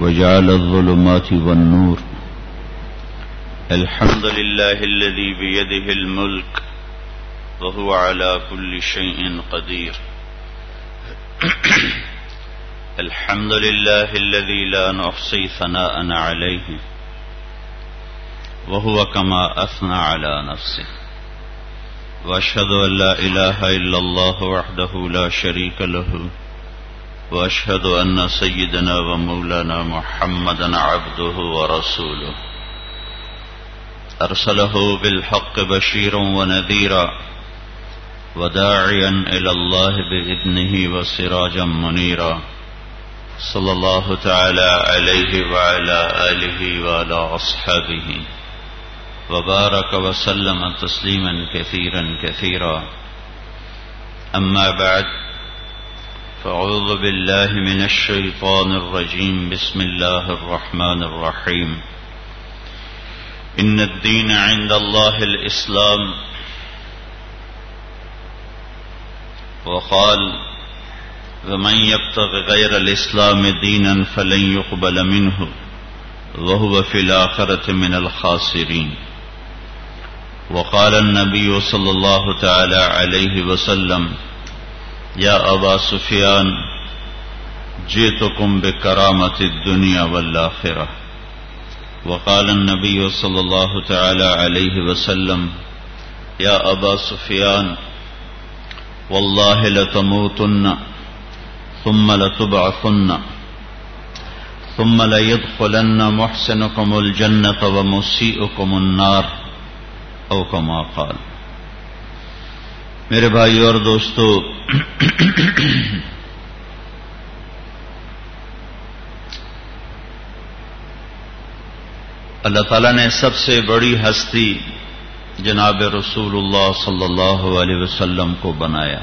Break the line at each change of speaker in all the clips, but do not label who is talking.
وجعل الظلمات والنور. الحمد لله الذي بيده الملك وهو على كل شيء قدير. الحمد لله الذي لا نحصي ثناء عليه وهو كما أثنى على نفسه. وأشهد أن لا إله إلا الله وحده لا شريك له وأشهد أن سيدنا ومولانا محمدا عبده ورسوله أرسله بالحق بشيرا ونذيرا وداعيا إلى الله بإذنه وسراجا منيرا. صلى الله تعالى عليه وعلى آله وعلى أصحابه وبارك وسلم تسليما كثيرا كثيرا. أما بعد، فأعوذ بالله من الشيطان الرجيم. بسم الله الرحمن الرحيم. إن الدين عند الله الإسلام. وقال: ومن يبتغ غير الإسلام دينا فلن يقبل منه وهو في الآخرة من الخاسرين. وقال النبي صلى الله تعالى عليه وسلم: يا أبا سفيان جئتكم بكرامة الدنيا والآخرة. وقال النبي صلى الله تعالى عليه وسلم: يا أبا سفيان والله لتموتن ثم لتبعثن ثم ليدخلن محسنكم الجنة ومسيئكم النار او كما قال. میرے بھائیو اور دوستو، اللہ تعالیٰ نے سب سے بڑی ہستی جناب رسول اللہ صلی اللہ علیہ وسلم کو بنایا.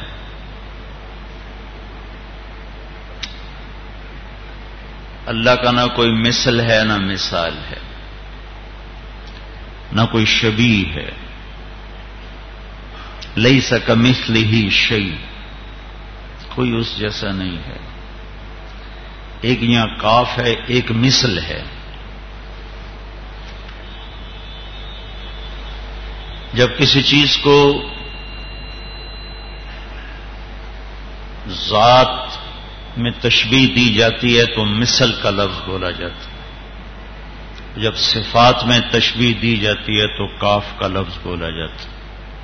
اللہ کا نہ کوئی مثل ہے نہ مثال ہے، نہ کوئی شبیہ ہے. لیس کمثلہ شیء، کوئی اس جیسا نہیں ہے. ایک یہاں کاف ہے، ایک مثل ہے. جب کسی چیز کو ذات میں تشبیہ دی جاتی ہے تو مثل کا لفظ بولا جاتا ہے. جب صفات میں تشبیہ دی جاتی ہے تو کاف کا لفظ بولا جاتا ہے.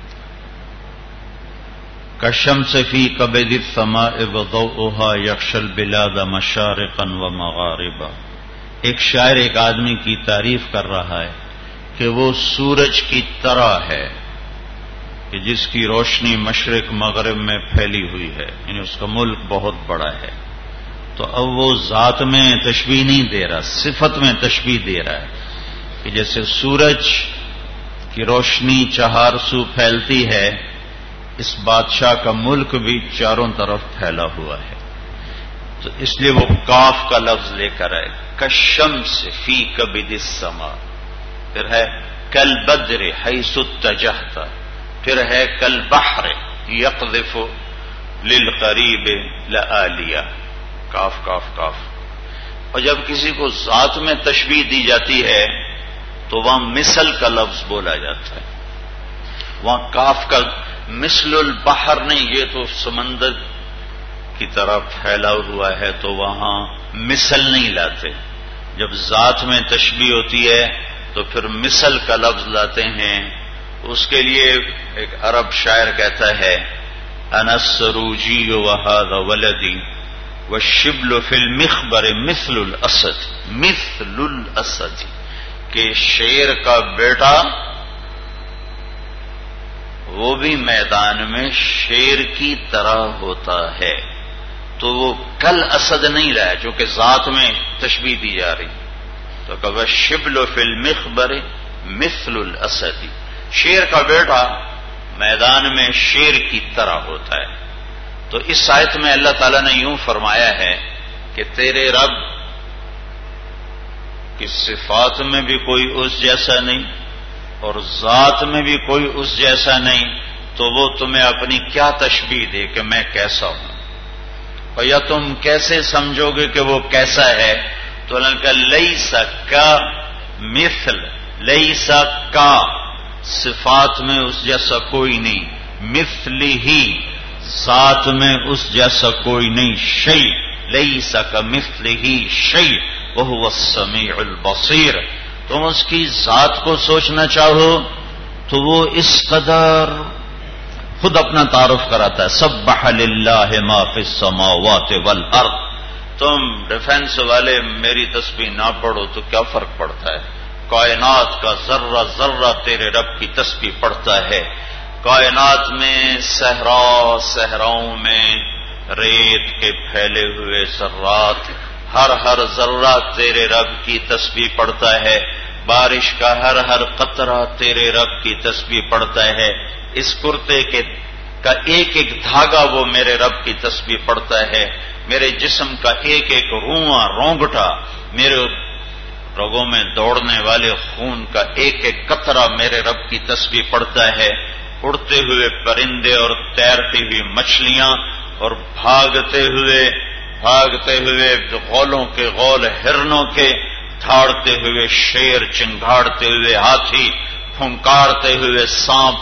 کالشمس فی کبد السماء وضوءها یغشی البلاد مشارقا ومغاربا. ایک شاعر ایک آدمی کی تعریف کر رہا ہے کہ وہ سورج کی طرح ہے کہ جس کی روشنی مشرق مغرب میں پھیلی ہوئی ہے، یعنی اس کا ملک بہت بڑا ہے. تو اب وہ ذات میں تشبیہ نہیں دے رہا، صفت میں تشبیہ دے رہا ہے کہ جیسے سورج کی روشنی چہار سو پھیلتی ہے، اس بادشاہ کا ملک بھی چاروں طرف پھیلا ہوا ہے. تو اس لیے وہ کاف کا لفظ لے کر آئے. کالشمس فی کبد السماء، پھر ہے کالبدر حیث اتجہت، پھر ہے کالبحر یقذف للقریب لآلیہ. کاف کاف کاف. اور جب کسی کو ذات میں تشبیہ دی جاتی ہے تو وہاں مثل کا لفظ بولا جاتا ہے. وہاں کاف کا مثل البحر نہیں، یہ تو سمندر کی طرح پھیلا ہوا ہے، تو وہاں مثل نہیں لاتے. جب ذات میں تشبیہ ہوتی ہے تو پھر مثل کا لفظ لاتے ہیں. اس کے لیے ایک عرب شاعر کہتا ہے: انا السروجی وہذا ولدی والشبل فی المخبر مثل الاسد. مثل الاسد کہ شیر کا بیٹا وہ بھی میدان میں شیر کی طرح ہوتا ہے. تو وہ کل اسد نہیں رہا چونکہ ذات میں تشبیہ دی جا رہی. تو کہ والشبل فی المخبر مثل الاسد، شیر کا بیٹا میدان میں شیر کی طرح ہوتا ہے. تو اس آیت میں اللہ تعالیٰ نے یوں فرمایا ہے کہ تیرے رب کی صفات میں بھی کوئی اس جیسا نہیں اور ذات میں بھی کوئی اس جیسا نہیں، تو وہ تمہیں اپنی کیا تشبیہ دے کہ میں کیسا ہوں. اور یا تم کیسے سمجھو گے کہ وہ کیسا ہے؟ تو اللہ کا لیس کا مثل، لیس کا صفات میں اس جیسا کوئی نہیں، مثلی ہی ذات میں اس جیسا کوئی نہیں، شیء لیس کمثلہ شیء وہو السمیع البصیر۔ تم اس کی ذات کو سوچنا چاہو تو وہ اس قدر خود اپنا تعارف کراتا ہے، سبح للہ ما فی السماوات والارض۔ تم ڈیفنس والے میری تسبیح نہ پڑھو تو کیا فرق پڑتا ہے؟ کائنات کا ذرہ ذرہ تیرے رب کی تسبیح پڑھتا ہے۔ کائنات میں صحراؤں میں ریت کے پھیلے ہوئے ذرات، ہر ذرہ تیرے رب کی تسبیح پڑھتا ہے۔ بارش کا ہر قطرہ تیرے رب کی تسبیح پڑھتا ہے۔ اس کرتے کا ایک دھاگا وہ میرے رب کی تسبیح پڑھتا ہے۔ میرے جسم کا ایک رواں رونگٹا، میرے رگوں میں دوڑنے والے خون کا ایک قطرہ میرے رب کی تسبیح پڑھتا ہے۔ اڑتے ہوئے پرندے اور تیرتی ہوئی مچھلیاں اور بھاگتے ہوئے غولوں کے غول ہرنوں کے، دھاڑتے ہوئے شیر، چنگھاڑتے ہوئے ہاتھی، پھنکارتے ہوئے سانپ،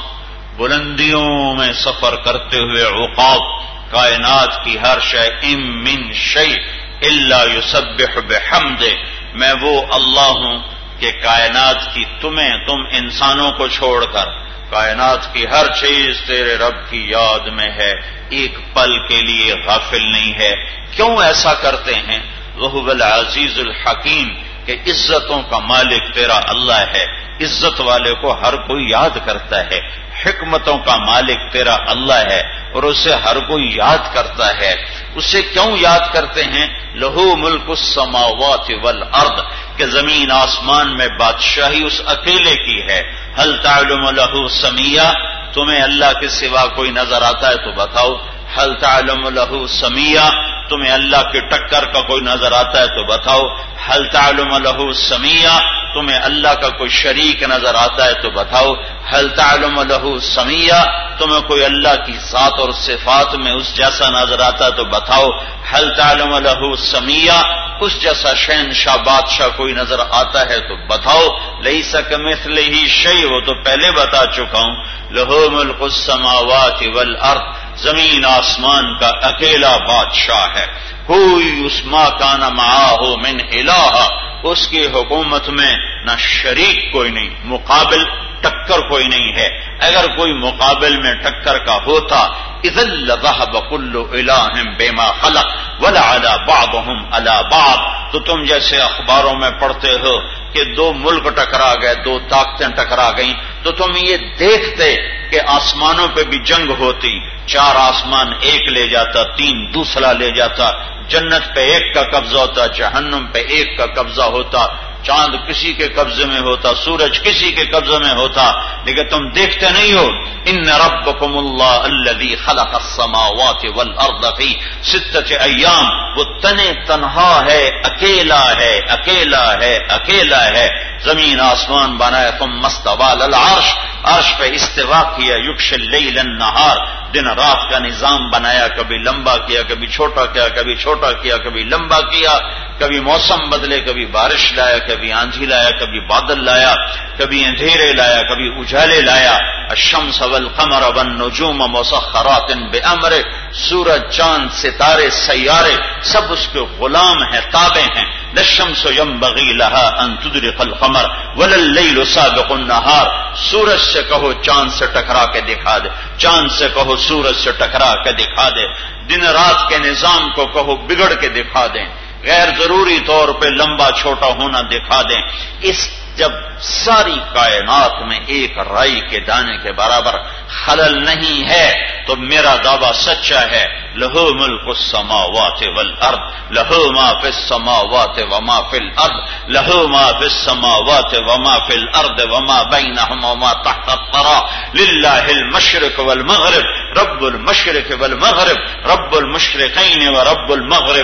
بلندیوں میں سفر کرتے ہوئے عقاب، کائنات کی ہر شے، ان من شیء الا یسبح بحمدہ، میں وہ اللہ ہوں کہ کائنات کی تم انسانوں کو چھوڑ کر کائنات کی ہر چیز تیرے رب کی یاد میں ہے، ایک پل کے لیے غافل نہیں ہے۔ کیوں ایسا کرتے ہیں؟ وَهُوَ الْعَزِيزُ الْحَكِيمُ، کہ عزتوں کا مالک تیرا اللہ ہے، عزت والے کو ہر کوئی یاد کرتا ہے۔ حکمتوں کا مالک تیرا اللہ ہے اور اسے ہر کوئی یاد کرتا ہے۔ اسے کیوں یاد کرتے ہیں؟ لہو ملک السماوات والارض، کہ زمین آسمان میں بادشاہی اس اکیلے کی ہے۔ هل تعلم له سمیہ، تمہیں اللہ کے سوا کوئی نظر آتا ہے تو بتاؤ۔ هل تعلم له سمیہ، تمہیں اللہ کے ٹکر کا کوئی نظر آتا ہے تو بتاؤ۔ هل تعلم له سمیہ، تمہیں اللہ کا کوئی شریک نظر آتا ہے تو بتاؤ۔ هل تعلم له سمیہ، تمہیں کوئی اللہ کی ذات اور صفات میں اس جیسا نظر آتا ہے تو بتاؤ۔ هل تعلم له سمیہ، اس جیسا شہنشاہ بادشاہ کوئی نظر آتا ہے تو بتاؤ۔ لیس کمثلہ شیء، وہ تو پہلے بتا چکا ہوں۔ لہ ملک السماوات والارض، زمین آسمان کا اکیلا بادشاہ ہے۔ کوئی اس ما کان معاہ من الہ، اس کی حکومت میں نہ شریک کوئی نہیں، مقابل ٹکر کوئی نہیں ہے۔ اگر کوئی مقابل میں ٹکر کا ہوتا اذا لذهب كل الہ بما خلق ولعلى بعضهم على بعض، تو تم جیسے اخباروں میں پڑھتے ہو کہ دو ملک ٹکرا گئے، دو طاقتیں ٹکرا گئیں، تو تم یہ دیکھتے کہ آسمانوں پہ بھی جنگ ہوتی، 4 آسمان ایک لے جاتا، 3 دوسرا لے جاتا، جنت پہ ایک کا قبضہ ہوتا، جہنم پہ ایک کا قبضہ ہوتا، چاند کسی کے قبضے میں ہوتا، سورج کسی کے قبضے میں ہوتا، لیکن تم دیکھتے نہیں ہو۔ ان ربکم اللہ الذی خلق السماوات والارض فی 6 ایام، وہ تنہا ہے، اکیلا ہے، اکیلا ہے، اکیلا ہے۔ زمین آسمان بنایا، ثم استوى علی العرش، عرش پہ استوا کیا، یغشی اللیل النہار، دن رات کا نظام بنایا، کبھی لمبا کیا، کبھی چھوٹا کیا، کبھی چھوٹا کیا، کبھی لمبا کیا، کبھی موسم بدلے، کبھی بارش لایا، کبھی آندھی لایا، کبھی بادل لایا، کبھی اندھیرے لایا، کبھی اجالے لایا۔ الشمس والقمر والنجوم مسخرات بامرہ، سورج، چاند، ستارے، سیارے سب اس کے غلام ہیں، تابع ہیں۔ لا الشمس ينبغي لها ان تدرك القمر ولا الليل سابق النهار، سورج سے کہو چاند سے ٹکرا کے دکھا دے، چاند سے کہو سورج سے ٹکرا کے دکھا دے، دن رات کے نظام کو کہو بگڑ کے دکھا دیں، غیر ضروری طور پہ لمبا چھوٹا ہونا دکھا دیں۔ اس جب ساری کائنات میں ایک رائی کے دانے کے برابر خلل نہیں ہے تو میرا دعویٰ سچا ہے۔ لہ ملک السماوات والارض، لہ ما فی السماوات وما فی الارض، لہ ما فی السماوات وما فی الارض وما بینہما وما تحت الثری، للہ المشرق والمغرب، رب المشرق والمغرب، رب المشرقین ورب المغربین،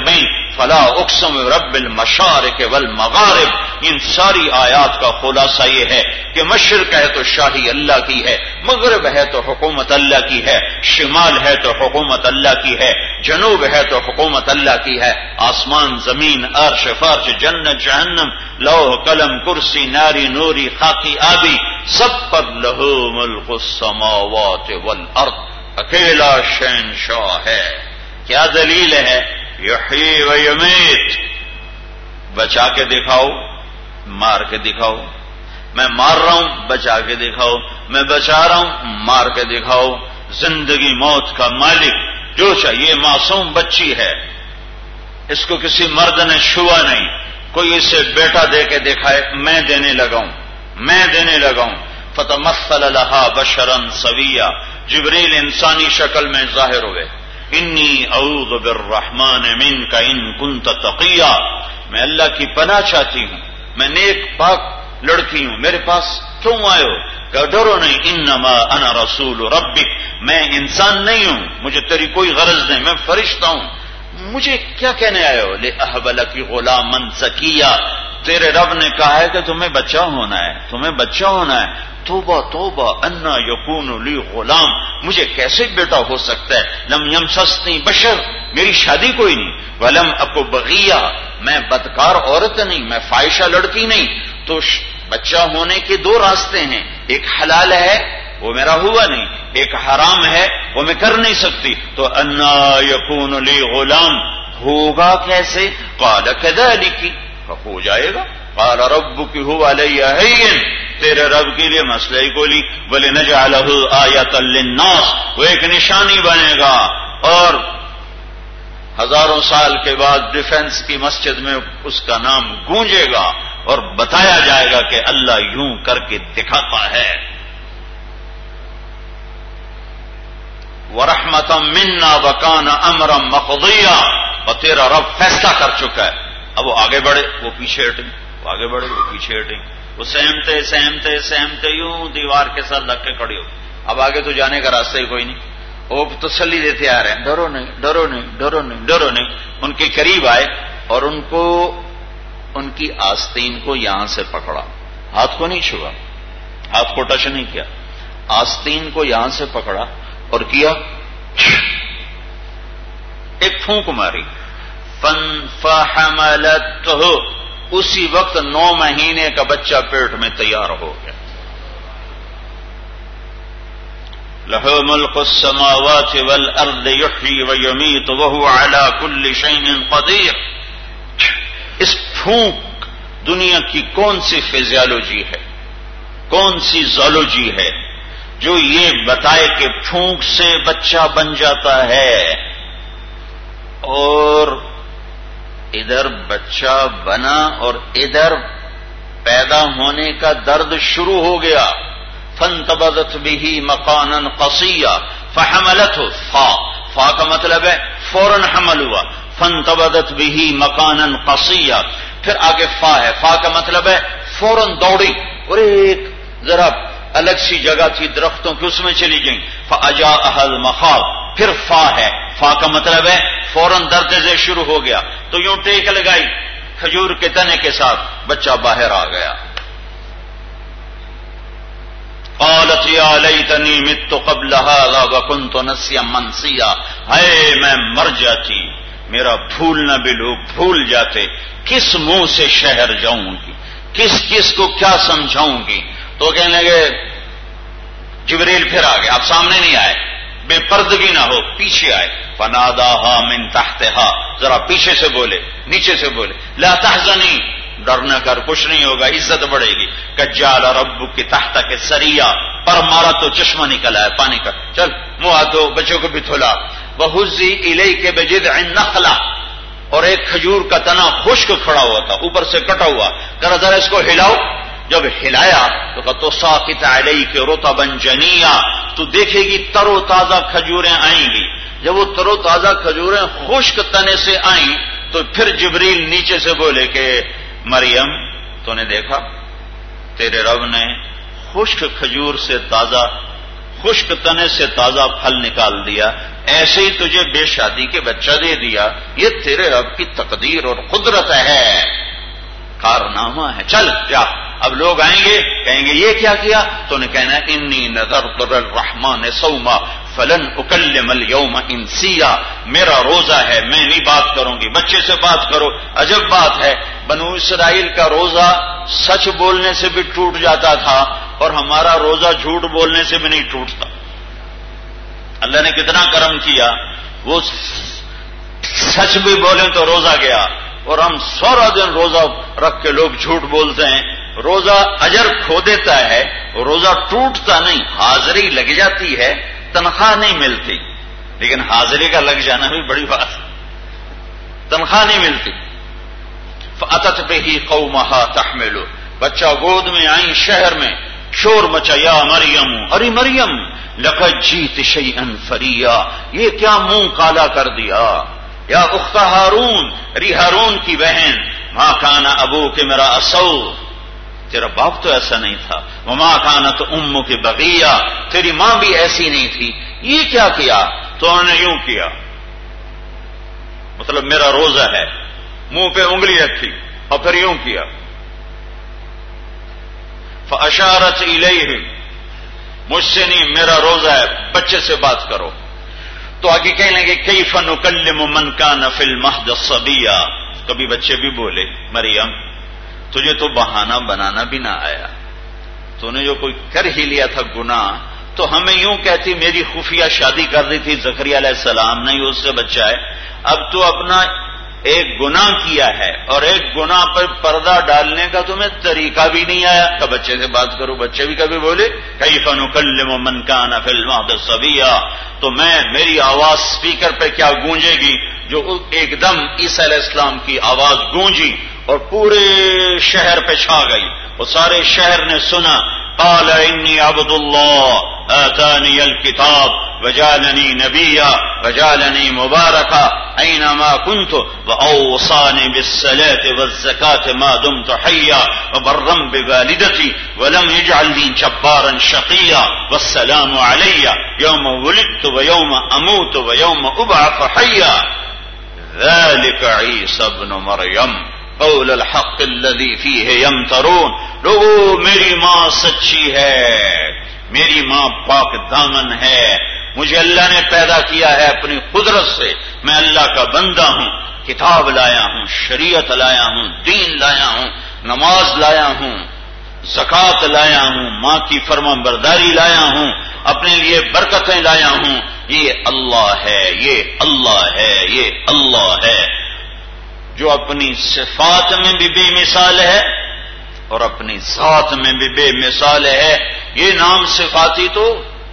فلا اقسم برب المشارق والمغارب. ان ساری آیات کا خلاصہ یہ ہے کہ مشرق ہے تو شاہی اللہ کی ہے، مغرب ہے تو حکومت اللہ کی ہے، شمال ہے تو حکومت اللہ کی ہے، جنوب ہے تو حکومت اللہ کی ہے. آسمان، زمین، عرش، فرش، جنت، جہنم، لوح، قلم، کرسی، ناری، نوری، خاکی، آبی، سب پر لہو ملک السماوات والارض. اکیلا شہنشاہ ہے. کیا دلیل ہے؟ یحیی و یمیت. بچا کے دکھاؤ، مار کے دکھاؤ. میں مار رہا ہوں، بچا کے دکھاؤ. میں بچا رہا ہوں، مار کے دکھاؤ. زندگی موت کا مالک جو چاہیے. معصوم بچی ہے، اس کو کسی مرد نے چھوا نہیں. کوئی اسے بیٹا دے کے دکھائے، میں دینے لگاؤں، میں دینے لگاؤں. فتمثل لها بشرا سویا. جبریل انسانی شکل میں ظاہر ہوئے. انی اعوذ بالرحمن منک ان کنت تقیا. میں اللہ کی پناہ چاہتی ہوں، میں نیک پاک لڑکی ہوں، میرے پاس کیوں آئے ہو؟ کہ ڈرو نہیں. انما انا رسول ربک. میں انسان نہیں ہوں، مجھے تیری کوئی غرض نہیں، میں فرشتہ ہوں. مجھے کیا کہنے آئے ہو؟ لأہب لک غلاما زکیا. تیرے رب نے کہا ہے کہ تمہیں بچہ ہونا ہے، تمہیں بچہ ہونا ہے. توبہ توبہ انا یکون لی غلام. مجھے کیسے بیٹا ہو سکتا ہے؟ لم یمسسنی بشر. میری شادی کوئی نہیں. ولم اکو بغیہ. میں بدکار عورت نہیں، میں فاحشہ لڑکی نہیں. تو بچہ ہونے کے دو راستے ہیں، ایک حلال ہے وہ میرا ہوا نہیں، ایک حرام ہے وہ میں کر نہیں سکتی. تو انا یکون لی غلام. ہوگا کیسے؟ قال کذالک. ہو جائے گا. قال ربک هو علی هین. تیرے رب کے لیے مسئلہ ہی کولی. وَلِنَجْعَلَهُ آیَةً لِلنَّاسِ. وہ ایک نشانی بنے گا اور ہزاروں سال کے بعد ڈیفنس کی مسجد میں اس کا نام گونجے گا اور بتایا جائے گا کہ اللہ یوں کر کے دکھاتا ہے. وَرَحْمَةً مِنَّا وَكَانَ أَمْرًا مَقْضِيًّا. اور تیرا رب فیصلہ کر چکا ہے. اب وہ آگے بڑھے، وہ پیچھے ہٹیں، وہ آگے بڑھے، وہ پیچھے ہٹیں. وہ سہمتے سہمتے سہمتے یوں دیوار کے ساتھ لگ کے کھڑی ہو. اب آگے تو جانے کا راستہ ہی کوئی نہیں. وہ تسلی دیتے آ رہے ہیں، ڈرو نہیں، ڈرو نہیں، ڈرو نہیں، ڈرو نہیں. ان کے قریب آئے اور ان کو ان کی آستین کو یہاں سے پکڑا. ہاتھ کو نہیں چھوا، ہاتھ کو ٹچ نہیں کیا. آستین کو یہاں سے پکڑا اور کیا، ایک پھونک ماری. فحملته. اسی وقت 9 مہینے کا بچہ پیٹ میں تیار ہو گیا. لہ ملک السماوات والارض یحیی ویمیت وہو علی کل شیء قدیر. اس پھونک دنیا کی کون سی فزیالوجی ہے، کون سی زولوجی ہے جو یہ بتائے کہ پھونک سے بچہ بن جاتا ہے؟ اور ادھر بچہ بنا اور ادھر پیدا ہونے کا درد شروع ہو گیا. فانتبذت به مکانا قصیا. فحملته. فا کا مطلب ہے فوراً حمل ہوا. فانتبذت به مکانا قصیا. پھر آگے فا ہے، فا کا مطلب ہے فوراً دوڑی اور ایک ذرا الگ سی جگہ تھی درختوں کی، اس میں چلی گئیں. فاجاءها المخاض. پھر فا ہے، فا کا مطلب ہے فوراً درد سے شروع ہو گیا. تو یوں ٹیک لگائی کھجور کے تنے کے ساتھ، بچہ باہر آ گیا. قالت یا لیتنی مت قبل هذا وکنت نسیا منسیا. ہائے میں مر جاتی، میرا بھولنا بھی لوگ بھول جاتے. کس منہ سے شہر جاؤں گی، کس کس کو کیا سمجھاؤں گی؟ تو کہنے لگے، جبریل پھر آ گئے. آپ سامنے نہیں آئے، بے پردگی نہ ہو، پیچھے آئے. فناداها من تحتها. ذرا پیچھے سے بولے، نیچے سے بولے. لا تحزنی. ڈر نہ کر، کچھ نہیں ہوگا، عزت بڑھے گی. کجال ربک تحتک سریا. پر مارا تو چشمہ نکل آیا پانی کا. چل منہ ہاتھ دھو، بچوں کو بھی دھلا. وہزی الیک بجذع النخلہ. اور ایک کھجور کا تنا خشک کھڑا ہوا تھا، اوپر سے کٹا ہوا. ذرا اس کو ہلاؤ. جب ہلایا تو کہا تو ساقط علیک رطبا جنیا. تو دیکھے گی تر و تازہ کھجوریں آئیں گی. جب وہ تر و تازہ کھجوریں خشک تنے سے آئیں تو پھر جبریل نیچے سے بولے کہ مریم، تو نے دیکھا تیرے رب نے خشک کھجور سے تازہ خشک تنے سے تازہ پھل نکال دیا، ایسے ہی تجھے بے شادی کے بچہ دے دیا، یہ تیرے رب کی تقدیر اور قدرت ہے، کارنامہ ہے، چل جا۔ اب لوگ آئیں گے کہیں گے یہ کیا کیا؟ تو نے کہنا انی نذرت للرحمن صوما فلن اکلم اليوم انسیا، میرا روزہ ہے، میں نہیں بات کروں گی، بچے سے بات کرو۔ عجب بات ہے، بنو اسرائیل کا روزہ سچ بولنے سے بھی ٹوٹ جاتا تھا اور ہمارا روزہ جھوٹ بولنے سے بھی نہیں ٹوٹتا۔ اللہ نے کتنا کرم کیا، وہ سچ بھی بولیں تو روزہ گیا، اور ہم سارا دن روزہ رکھ کے لوگ جھوٹ بولتے ہیں، روزہ اجر کھو دیتا ہے، روزہ ٹوٹتا نہیں، حاضری لگ جاتی ہے، تنخواہ نہیں ملتی، لیکن حاضری کا لگ جانا بھی بڑی بات، تنخواہ نہیں ملتی۔ فأتت به قومها تحمل، بچہ گود میں آئیں شہر میں، شور مچا، یا مریم، ارے مریم لقد جیت شیئا فریا، یہ کیا منہ کالا کر دیا، یا اخت ہارون، ری ہارون کی بہن، ما کان ابوک امرأ سوء، تیرا باپ تو ایسا نہیں تھا، وما کانت امک بغیہ، تیری ماں بھی ایسی نہیں تھی، یہ کیا کیا؟ تو انہوں نے یوں کیا، مطلب میرا روزہ ہے، منہ پہ انگلی رکھی اور پھر یوں کیا، فاشارت الیہ، مجھ سے نہیں، میرا روزہ ہے، بچے سے بات کرو۔ تو آگے کہنے لگے کیف نکلم من کان فی المہد صبیا، کبھی بچے بھی بولے مریم تجھے تو بہانہ بنانا بھی نہ آیا، تو نے جو کوئی کر ہی لیا تھا گناہ، تو ہمیں یوں کہتی میری خفیہ شادی کر دی تھی زکریا علیہ السلام نے، اس سے بچہ ہے، اب تو اپنا ایک گناہ کیا ہے اور ایک گناہ پر پردہ ڈالنے کا تمہیں طریقہ بھی نہیں آیا کہ بچے سے بات کرو۔ بچے بھی کبھی بولے کیف نکلم من کان فی المہد صبیا، تو میری آواز سپیکر پہ کیا گونجے گی، جو ایک دم عیسیٰ علیہ السلام کی آواز گونجی اور پورے شہر پہ چھا گئی، وہ سارے شہر نے سنا، قال انی عبد اللہ آتانی الکتاب وجعلنی نبیا وجعلنی مبارکا اینما کنت واوصانی بالصلاة والزکاة ما دمت حیا وبرا بوالدتی ولم یجعلنی جبارا شقیا والسلام علی یوم ولدت ویوم اموت ویوم ابعث حیا ذلك عیسی ابن مریم قول الحق الذي فيه يمترون۔ لوگو میری ماں سچی ہے، میری ماں پاک دامن ہے، مجھے اللہ نے پیدا کیا ہے اپنی قدرت سے، میں اللہ کا بندہ ہوں، کتاب لایا ہوں، شریعت لایا ہوں، دین لایا ہوں، نماز لایا ہوں، زکوٰۃ لایا ہوں، ماں کی فرمان برداری لایا ہوں، اپنے لیے برکتیں لایا ہوں۔ یہ اللہ ہے، یہ اللہ ہے، یہ اللہ ہے جو اپنی صفات میں بھی بے مثال ہے اور اپنی ذات میں بھی بے مثال ہے۔ یہ نام صفاتی تو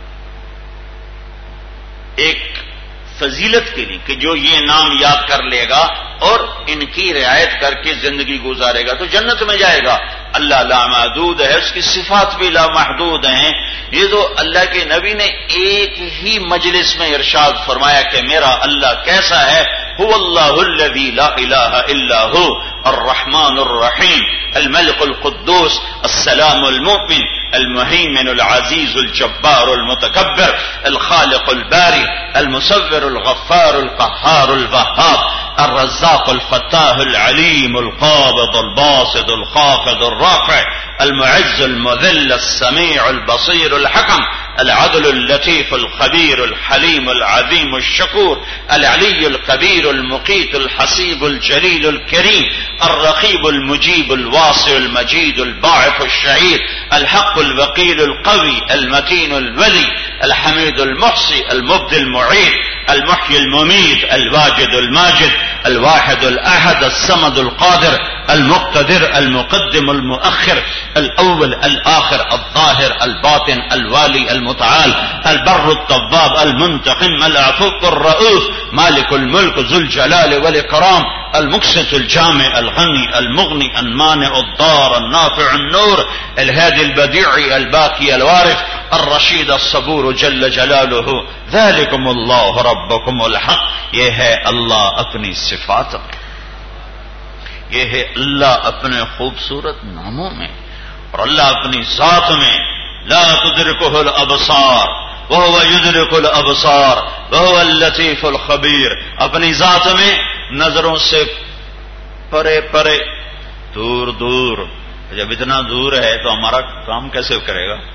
ایک فضیلت کے لیے کہ جو یہ نام یاد کر لے گا اور ان کی رعایت کر کے زندگی گزارے گا تو جنت میں جائے گا۔ اللہ لامحدود ہے، اس کی صفات بھی لامحدود ہیں۔ یہ تو اللہ کے نبی نے ایک ہی مجلس میں ارشاد فرمایا کہ میرا اللہ کیسا ہے، هو اللہ الذی لا الہ الا هو الرحمن الرحیم الملک القدوس السلام المؤمن المهيمن العزيز الجبار المتكبر الخالق الباري المصور الغفار القهار الوهاب الرزاق الفتاح العليم القابض الباسط الخافض الرافع المعز المذل السميع البصير الحكم العدل اللطيف الخبير الحليم العظيم الشكور العلي الكبير المقيت الحسيب الجليل الكريم الرقيب المجيب الواسع المجيد الباعث الشهيد الحق الوكيل القوي المتين الولي الحميد المحصي المبدي المعيد المحيي المميت الواجد الماجد الواحد الأحد الصمد القادر المقتدر المقدم المؤخر الأول الآخر الظاهر الباطن الوالي المتعال البر التواب المنتقم العفو الرؤوف مالك الملك ذو الجلال والإكرام المقسط الجامع الغني المغني المانع الضار النافع النور الهادي البديع الباقي الوارث الرشید الصبور جل جلالہ ذالکم اللہ ربکم الحق۔ یہ ہے اللہ اپنی صفات میں، یہ ہے اللہ اپنے خوبصورت ناموں میں، اور اللہ اپنی ذات میں لا تدرکہ الابصار وهو يدرك الابصار وهو اللطيف الخبیر. اپنی ذات میں نظروں سے پرے پرے، دور دور. جب اتنا دور ہے تو ہمارا کام کیسے کرے گا؟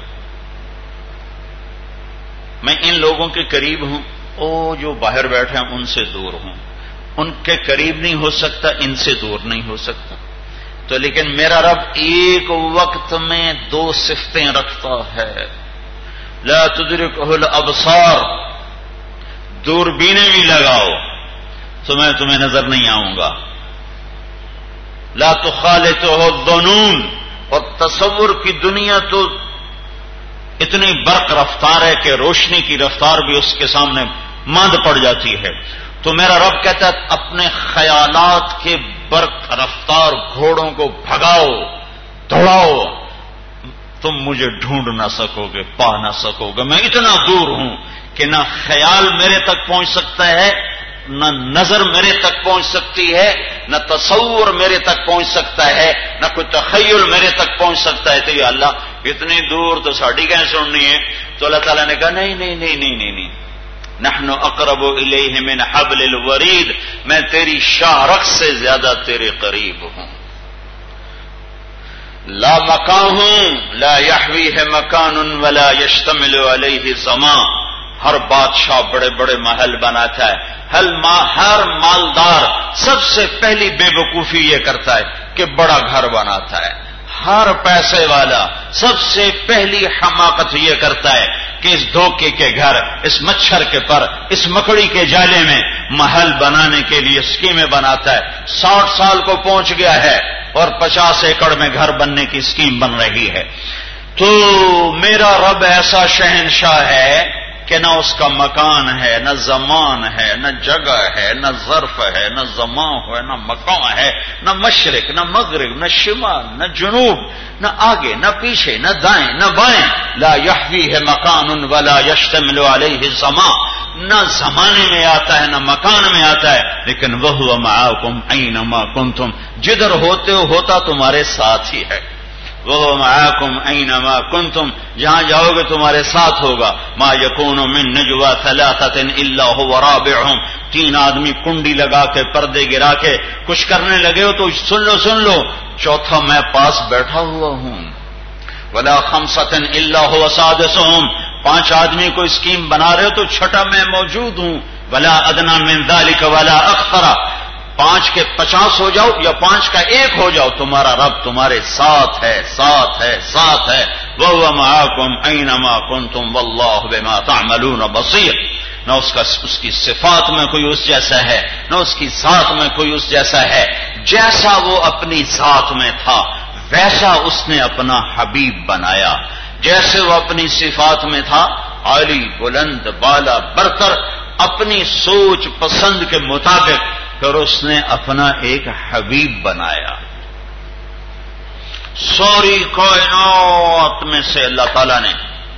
میں ان لوگوں کے قریب ہوں، او جو باہر بیٹھے ہیں ان سے دور ہوں، ان کے قریب نہیں ہو سکتا، ان سے دور نہیں ہو سکتا. تو لیکن میرا رب ایک وقت میں دو صفتیں رکھتا ہے. لا تدرکہ الابصار، دوربینیں بھی لگاؤ تو میں تمہیں نظر نہیں آؤں گا. لا تخالطہ الظنون، اور تصور کی دنیا تو اتنی برق رفتار ہے کہ روشنی کی رفتار بھی اس کے سامنے ماند پڑ جاتی ہے. تو میرا رب کہتا ہے اپنے خیالات کے برق رفتار گھوڑوں کو بھگاؤ، دوڑاؤ، تم مجھے ڈھونڈ نہ سکو گے، پا نہ سکو گے. میں اتنا دور ہوں کہ نہ خیال میرے تک پہنچ سکتا ہے، نہ نظر میرے تک پہنچ سکتی ہے، نہ تصور میرے تک پہنچ سکتا ہے، نہ کوئی تخیل میرے تک پہنچ سکتا ہے. تو یہ اللہ اتنی دور تو ساڑی کہیں سننی ہے؟ تو اللہ تعالیٰ نے کہا نہیں نہیں نہیں نہیں نہیں نہیں، نحن اقرب الیہ من حبل الورید، میں تیری شاہ رخ سے زیادہ تیرے قریب ہوں. لا مکان ہوں، لا یحویہ مکان ولا یشتمل علیہ زمان. ہر بادشاہ بڑے بڑے محل بناتا ہے، ہر مالدار سب سے پہلی بے وقوفی یہ کرتا ہے کہ بڑا گھر بناتا ہے. ہر پیسے والا سب سے پہلی حماقت یہ کرتا ہے کہ اس دھوکے کے گھر، اس مچھر کے پر، اس مکڑی کے جالے میں محل بنانے کے لیے اسکیمیں بناتا ہے. 60 سال کو پہنچ گیا ہے اور 50 ایکڑ میں گھر بننے کی اسکیم بن رہی ہے. تو میرا رب ایسا شہنشاہ ہے کہ نہ اس کا مکان ہے، نہ زمان ہے، نہ جگہ ہے، نہ ظرف ہے، نہ زمان ہے، نہ مکان ہے، نہ مشرق، نہ مغرب، نہ شمال، نہ جنوب، نہ آگے، نہ پیچھے، نہ دائیں، نہ بائیں. لا یحویہ مکان ولا یشتمل علیہ زمان، نہ زمانے میں آتا ہے نہ مکان میں آتا ہے، لیکن وہو معاکم اینما کنتم، جدھر ہوتے ہو ہوتا تمہارے ساتھ ہی ہے. وہ معاکم اینما کنتم، جہاں جاؤ گے تمہارے ساتھ ہوگا. ما یکون من نجوا ثلاثۃ الا هو رابعهم، 3 آدمی کنڈی لگا کے پردے گرا کے کچھ کرنے لگے ہو تو سن لو چوتھا میں پاس بیٹھا ہوا ہوں. ولا خمسۃ الا هو سادسهم، 5 آدمی کو اسکیم بنا رہے ہو تو چھٹا میں موجود ہوں. ولا ادنی من ذلک ولا اکثر، 5 کے 50 ہو جاؤ یا 5 کا 1 ہو جاؤ، تمہارا رب تمہارے ساتھ ہے، ساتھ ہے، ساتھ ہے. وَهُوَ مَعَكُمْ أَيْنَمَا كُنْتُمْ وَاللَّهُ بِمَا تَعْمَلُونَ بَصِيرٌ. نہ اس کی صفات میں کوئی اس جیسا ہے، نہ اس کی ذات میں کوئی اس جیسا ہے. جیسا وہ اپنی ذات میں تھا ویسا اس نے اپنا حبیب بنایا. جیسے وہ اپنی صفات میں تھا، عالی، بلند، بالا، برتر، اپنی سوچ پسند کے مطابق پھر اس نے اپنا ایک حبیب بنایا. ساری کائنات میں سے اللہ تعالیٰ نے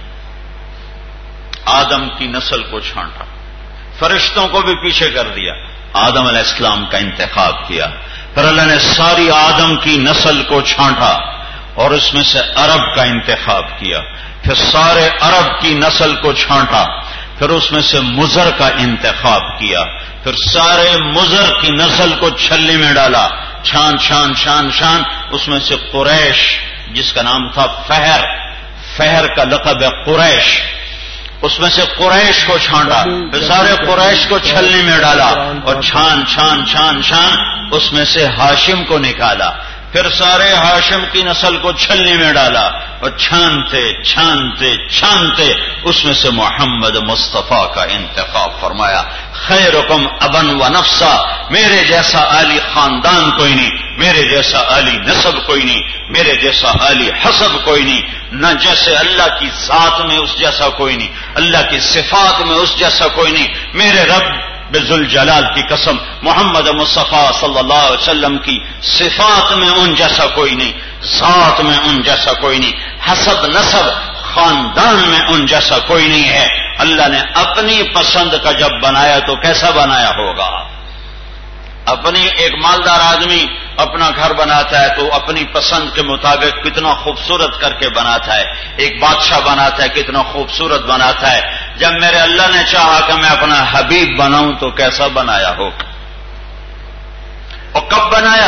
آدم کی نسل کو چھانٹا، فرشتوں کو بھی پیچھے کر دیا، آدم علیہ السلام کا انتخاب کیا. پھر اللہ نے ساری آدم کی نسل کو چھانٹا اور اس میں سے عرب کا انتخاب کیا. پھر سارے عرب کی نسل کو چھانٹا، پھر اس میں سے مضر کا انتخاب کیا. پھر سارے مضر کی نسل کو چھلنی میں ڈالا، چھان چھان چھان چھان. اس میں سے قریش، جس کا نام تھا فہر کا لقب ہے قریش، اس میں سے قریش کو چھانٹا. پھر سارے قریش کو چھلنی میں ڈالا اور چھان چھان چھان چھان اس میں سے ہاشم کو نکالا. پھر سارے ہاشم کی نسل کو چھلنی میں ڈالا اور چھانتے چھانتے چھانتے اس میں سے محمد مصطفیٰ کا انتخاب فرمایا. خیرکم ابن و نفسا، میرے جیسا عالی خاندان کوئی نہیں، میرے جیسا عالی نسب کوئی نہیں، میرے جیسا عالی حسب کوئی نہیں. نہ جیسے اللہ کی ذات میں اس جیسا کوئی نہیں، اللہ کی صفات میں اس جیسا کوئی نہیں. میرے رب بذوالجلال کی قسم، محمد مصطفیٰ صلی اللہ علیہ وسلم کی صفات میں ان جیسا کوئی نہیں، ذات میں ان جیسا کوئی نہیں، حسب نسب خاندان میں ان جیسا کوئی نہیں ہے. اللہ نے اپنی پسند کا جب بنایا تو کیسا بنایا ہوگا؟ اپنی ایک مالدار آدمی اپنا گھر بناتا ہے تو اپنی پسند کے مطابق کتنا خوبصورت کر کے بناتا ہے. ایک بادشاہ بناتا ہے کتنا خوبصورت بناتا ہے. جب میرے اللہ نے چاہا کہ میں اپنا حبیب بناؤں تو کیسا بنایا ہوگا؟ اور کب بنایا؟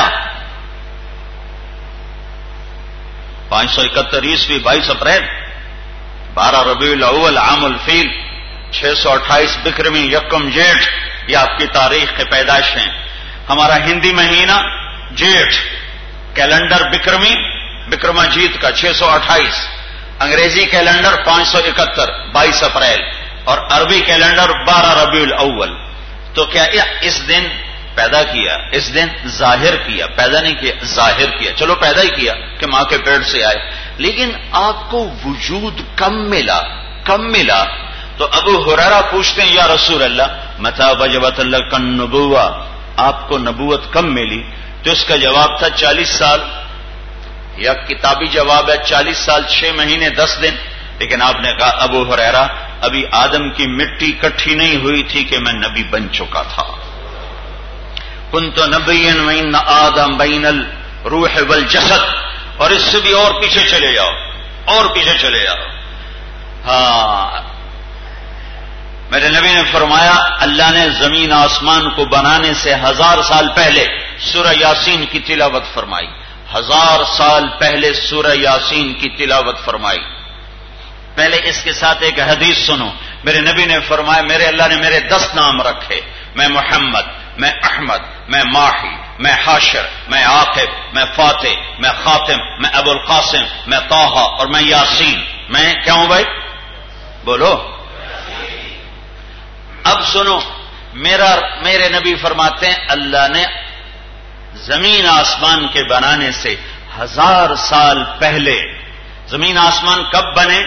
571 عیسوی 22 اپریل، 12 ربیع الاول عام الفیل، 628 بکرمی یکم جیٹھ، یہ آپ کی تاریخ کے پیدائش ہیں۔ ہمارا ہندی مہینہ جیٹھ، کیلنڈر بکرمی بکرماجیت کا 628، انگریزی کیلنڈر 571 22 اپریل، اور عربی کیلنڈر 12 ربیع الاول۔ تو کیا اس دن پیدا کیا، اس دن ظاہر کیا، پیدا نہیں کیا، ظاہر کیا، چلو پیدا ہی کیا کہ ماں کے پیٹ سے آئے، لیکن آپ کو وجود کم ملا۔ تو ابو ہریرہ پوچھتے ہیں یا رسول اللہ متى وجبت لك النبوة، آپ کو نبوت کب ملی؟ تو اس کا جواب تھا 40 سال، یا کتابی جواب ہے 40 سال 6 مہینے 10 دن، لیکن آپ نے کہا ابو ہریرہ ابھی آدم کی مٹی کٹھی نہیں ہوئی تھی کہ میں نبی بن چکا تھا۔ کنت نبیا وان آدم بین الروح والجسد، اور اس سے بھی اور پیچھے چلے جاؤ، اور پیچھے چلے جاؤ۔ ہاں، میرے نبی نے فرمایا اللہ نے زمین آسمان کو بنانے سے 1000 سال پہلے سورہ یاسین کی تلاوت فرمائی، 1000 سال پہلے سورہ یاسین کی تلاوت فرمائی۔ پہلے اس کے ساتھ ایک حدیث سنو، میرے نبی نے فرمایا میرے اللہ نے میرے 10 نام رکھے، میں محمد، میں احمد، میں ماحی، میں حاشر، میں عاقب، میں فاتح، میں خاتم، میں ابو القاسم، میں طہ، اور میں یاسین۔ میں کیا ہوں بھائی؟ بولو۔ اب سنو، میرے نبی فرماتے ہیں اللہ نے زمین آسمان کے بنانے سے 1000 سال پہلے، زمین آسمان کب بنے؟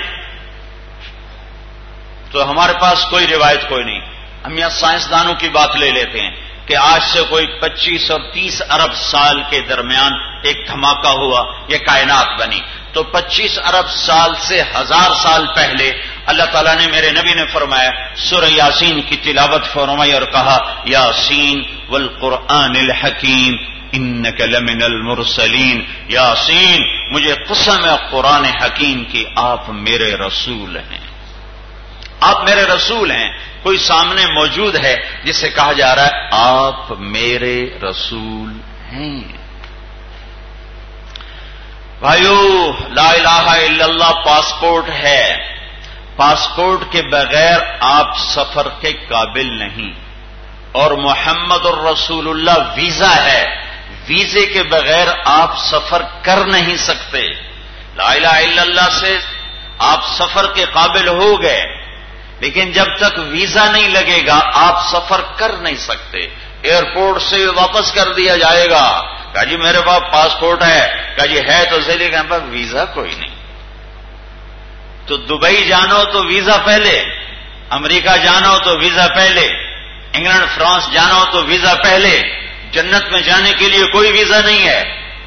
تو ہمارے پاس کوئی روایت کوئی نہیں، ہم یہاں سائنسدانوں کی بات لے لیتے ہیں کہ آج سے کوئی 25 اور 30 ارب سال کے درمیان ایک دھماکہ ہوا، یہ کائنات بنی۔ تو 25 ارب سال سے 1000 سال پہلے اللہ تعالیٰ نے میرے نبی نے فرمایا سورہ یاسین کی تلاوت فرمائی اور کہا یاسین والقرآن الحکیم انک لمن المرسلین، یاسین مجھے قسم ہے قرآن حکیم کی آپ میرے رسول ہیں، آپ میرے رسول ہیں۔ کوئی سامنے موجود ہے جسے کہا جا رہا ہے آپ میرے رسول ہیں۔ بھائیو، لا الہ الا اللہ پاسپورٹ ہے، پاسپورٹ کے بغیر آپ سفر کے قابل نہیں، اور محمد الرسول اللہ ویزا ہے، ویزے کے بغیر آپ سفر کر نہیں سکتے۔ لا الہ الا اللہ سے آپ سفر کے قابل ہو گئے، لیکن جب تک ویزا نہیں لگے گا آپ سفر کر نہیں سکتے۔ ایئرپورٹ سے واپس کر دیا جائے گا، کہا جی میرے پاس پاسپورٹ ہے، کہا جی ہے تو صحیح لیکن ہمارے پاس ویزا کوئی نہیں۔ تو دبئی جانو تو ویزا پہلے، امریکہ جانو تو ویزا پہلے، انگلینڈ فرانس جانو تو ویزا پہلے۔ جنت میں جانے کے لیے کوئی ویزا نہیں ہے،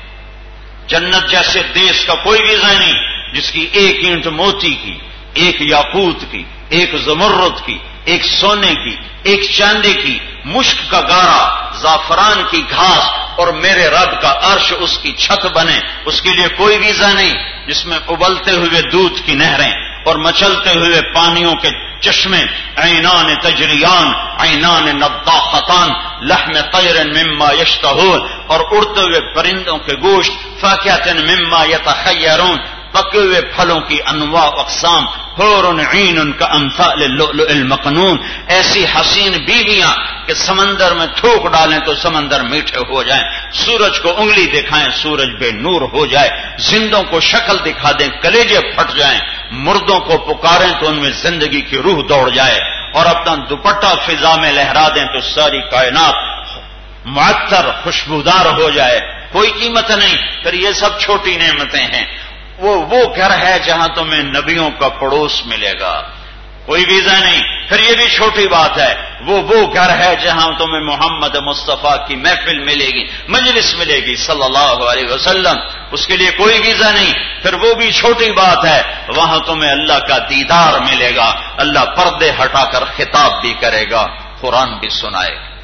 جنت جیسے دیش کا کوئی ویزا نہیں جس کی ایک اینٹ موتی کی، ایک یاقوت کی، ایک زمرد کی، ایک سونے کی، ایک چاندی کی، مشک کا گارا، زعفران کی گھاس اور میرے رب کا عرش اس کی چھت بنے، اس کے لیے کوئی ویزا نہیں، جس میں ابلتے ہوئے دودھ کی نہریں اور مچلتے ہوئے پانیوں کے چشمے، عینان تجریان عینان نضاختان لحم طیر مما یشتہون، اور اڑتے ہوئے پرندوں کے گوشت، فاکہۃ مما یتخیرون، پکے ہوئے پھلوں کی انواع اقسام، حور عین کامثال اللؤلؤ المکنون، ایسی حسین بیویاں کہ سمندر میں تھوک ڈالیں تو سمندر میٹھے ہو جائیں، سورج کو انگلی دکھائیں سورج بے نور ہو جائے، زندوں کو شکل دکھا دیں کلیجے پھٹ جائیں، مردوں کو پکاریں تو ان میں زندگی کی روح دوڑ جائے، اور اپنا دوپٹہ فضا میں لہرا دیں تو ساری کائنات معطر خوشبودار ہو جائے، کوئی قیمت نہیں۔ پھر یہ سب چھوٹی نعمتیں ہیں۔ وہ گھر ہے جہاں تمہیں نبیوں کا پڑوس ملے گا، کوئی ویزا نہیں۔ پھر یہ بھی چھوٹی بات ہے، وہ گھر ہے جہاں تمہیں محمد مصطفیٰ کی محفل ملے گی، مجلس ملے گی صلی اللہ علیہ وسلم، اس کے لیے کوئی ویزا نہیں۔ پھر وہ بھی چھوٹی بات ہے، وہاں تمہیں اللہ کا دیدار ملے گا، اللہ پردے ہٹا کر خطاب بھی کرے گا، قرآن بھی سنائے گا،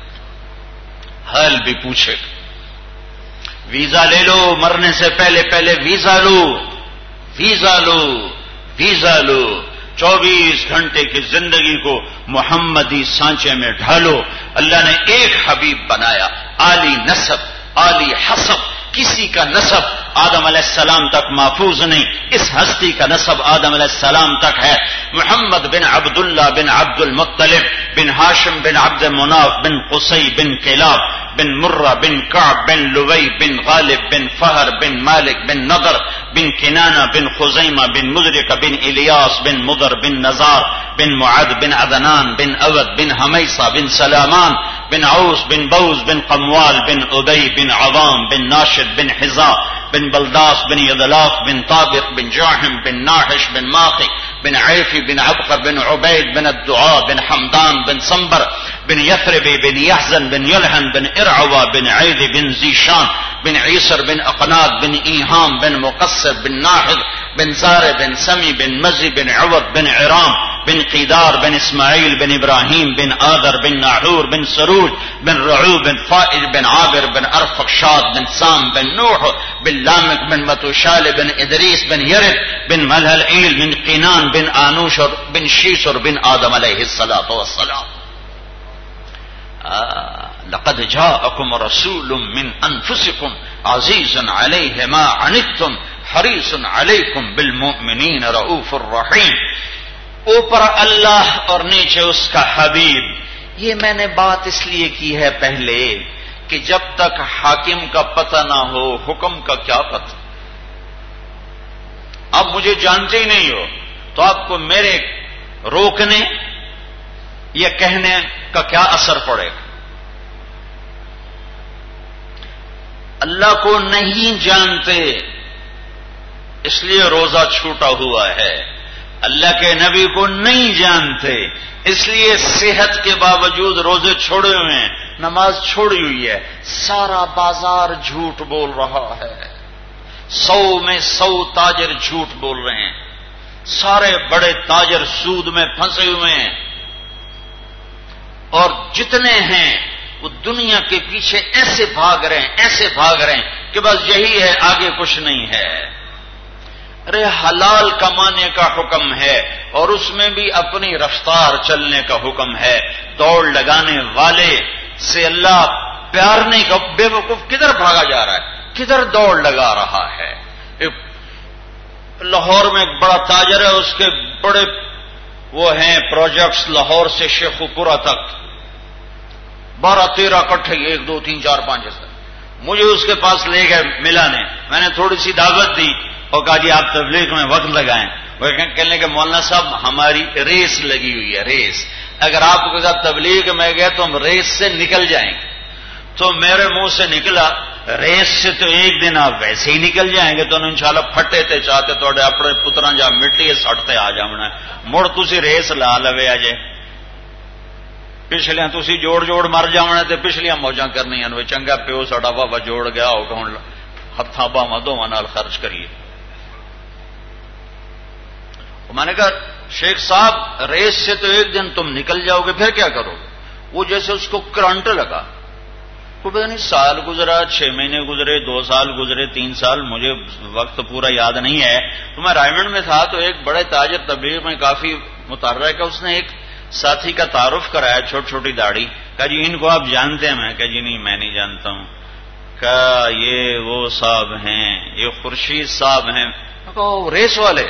حال بھی پوچھے گا۔ ویزا لے لو، مرنے سے پہلے ویزا لو، ویزا لو، ویزا لو۔ 24 گھنٹے کی زندگی کو محمدی سانچے میں ڈھالو. اللہ نے ایک حبیب بنایا، عالی نسب، عالی حسب. کسی کا نسب آدم علیہ السلام تک محفوظ نہیں، اس ہستی کا نسب آدم علیہ السلام تک ہے. محمد بن عبداللہ بن عبد المطلب بن ہاشم بن عبد مناف بن قصی بن کلاب بن مرہ بن کعب بن لوی بن غالب بن فہر بن مالک بن نضر بن کنانہ بن خزیمہ بن مدرک بن الیاس بن مضر بن نزار بن معد بن عدنان بن اود بن حمیصہ بن سلامان بن عوس بن بوز بن قموال بن ابی بن عوام بن ناشد بن حزا بن بلداس بن یدلاف بن طابق بن جاحم بن ناحش بن ماقی بن عیفی بن عبقر بن عبید بن الدعاء بن حمدان بن صنبر بن یثربی بن یحزن بن یلحن بن ارعوا بن عید بن زیشان بن عیسر بن اقناد بن ایہام بن مقصر بن ناحد بن زار بن سمی بن مزی بن عوض بن عرام بن قیدار بن اسماعیل بن ابراہیم بن آدر بن ناحور بن سروج بن رعو بن فائد بن عابر بن ارفقشاد بن سام بن نوح بن لامک بن متوشال بن ادریس بن یرد بن ملہلعیل بن قینان بن آنوش بن شیسر بن آدم علیہ الصلاۃ والسلام. لقد جاءكم رسول من انفسكم عزيز عليه ما عنتم حريص عليكم بالمؤمنين رؤوف الرحيم. اوپر اللہ اور نیچے اس کا حبیب. یہ میں نے بات اس لیے کی ہے پہلے کہ جب تک حاکم کا پتہ نہ ہو حکم کا کیا پتہ. اب مجھے جانتے ہی نہیں ہو تو آپ کو میرے روکنے یا کہنے کا کیا اثر پڑے گا. اللہ کو نہیں جانتے اس لیے روزہ چھوٹا ہوا ہے. اللہ کے نبی کو نہیں جانتے اس لیے صحت کے باوجود روزے چھوڑے ہوئے ہیں، نماز چھوڑی ہوئی ہے. سارا بازار جھوٹ بول رہا ہے. 100 میں 100 تاجر جھوٹ بول رہے ہیں. سارے بڑے تاجر سود میں پھنسے ہوئے ہیں اور جتنے ہیں وہ دنیا کے پیچھے ایسے بھاگ رہے ہیں کہ بس یہی ہے، آگے کچھ نہیں ہے. ارے حلال کمانے کا حکم ہے اور اس میں بھی اپنی رفتار چلنے کا حکم ہے. دوڑ لگانے والے سے اللہ پیار نہیں کا بے وقوف کدھر بھاگا جا رہا ہے، کدھر دوڑ لگا رہا ہے. لاہور میں ایک بڑا تاجر ہے، اس کے بڑے وہ ہیں پروجیکٹس لاہور سے شیخو پورہ تک 12-13 کٹھے 1 2 3 4 5 ایسا. مجھے اس کے پاس لے گئے ملانے. میں نے تھوڑی سی دعوت دی اور کہا جی آپ تبلیغ میں وقت لگائیں. وہ کہنے کہ مولانا صاحب ہماری ریس لگی ہوئی ہے، ریس. اگر آپ کے ساتھ تبلیغ میں گئے تو ہم ریس سے نکل جائیں گے. تو میرے منہ سے نکلا ریس سے تو ایک دن آپ ویسے ہی نکل جائیں گے. تو انشاءاللہ پھٹے تے چاہتے توڑے اپنے پتراں جا مٹی سٹتے آ جاونا مڑ تسی ریس لا لوے اجے پچھلیاں تسی جوڑ مر جاونا تے پچھلیاں موجاں کرنیاں وہ چنگا پیو ساڈا بابا جوڑ گیا ہو ہن ہتھاں باواں دوواں نال خرچ کریے. میں نے کہا شیخ صاحب ریس سے تو ایک دن تم نکل جاؤ گے پھر کیا کرو گے. وہ جیسے اس کو کرنٹ لگا. وہ پتہ نہیں سال گزرا 6 مہینے گزرے 2 سال گزرے 3 سال مجھے وقت پورا یاد نہیں ہے. تو میں رائمنڈ میں تھا تو ایک بڑے تاجر تبلیغ میں کافی متحرک ہے. اس نے ایک ساتھی کا تعارف کرایا، چھوٹی داڑھی. کہا جی ان کو آپ جانتے ہیں؟ میں کہا جی نہیں میں نہیں جانتا ہوں. کہا یہ وہ صاحب ہیں، یہ خورشید صاحب ہیں. میں کہا ریس والے؟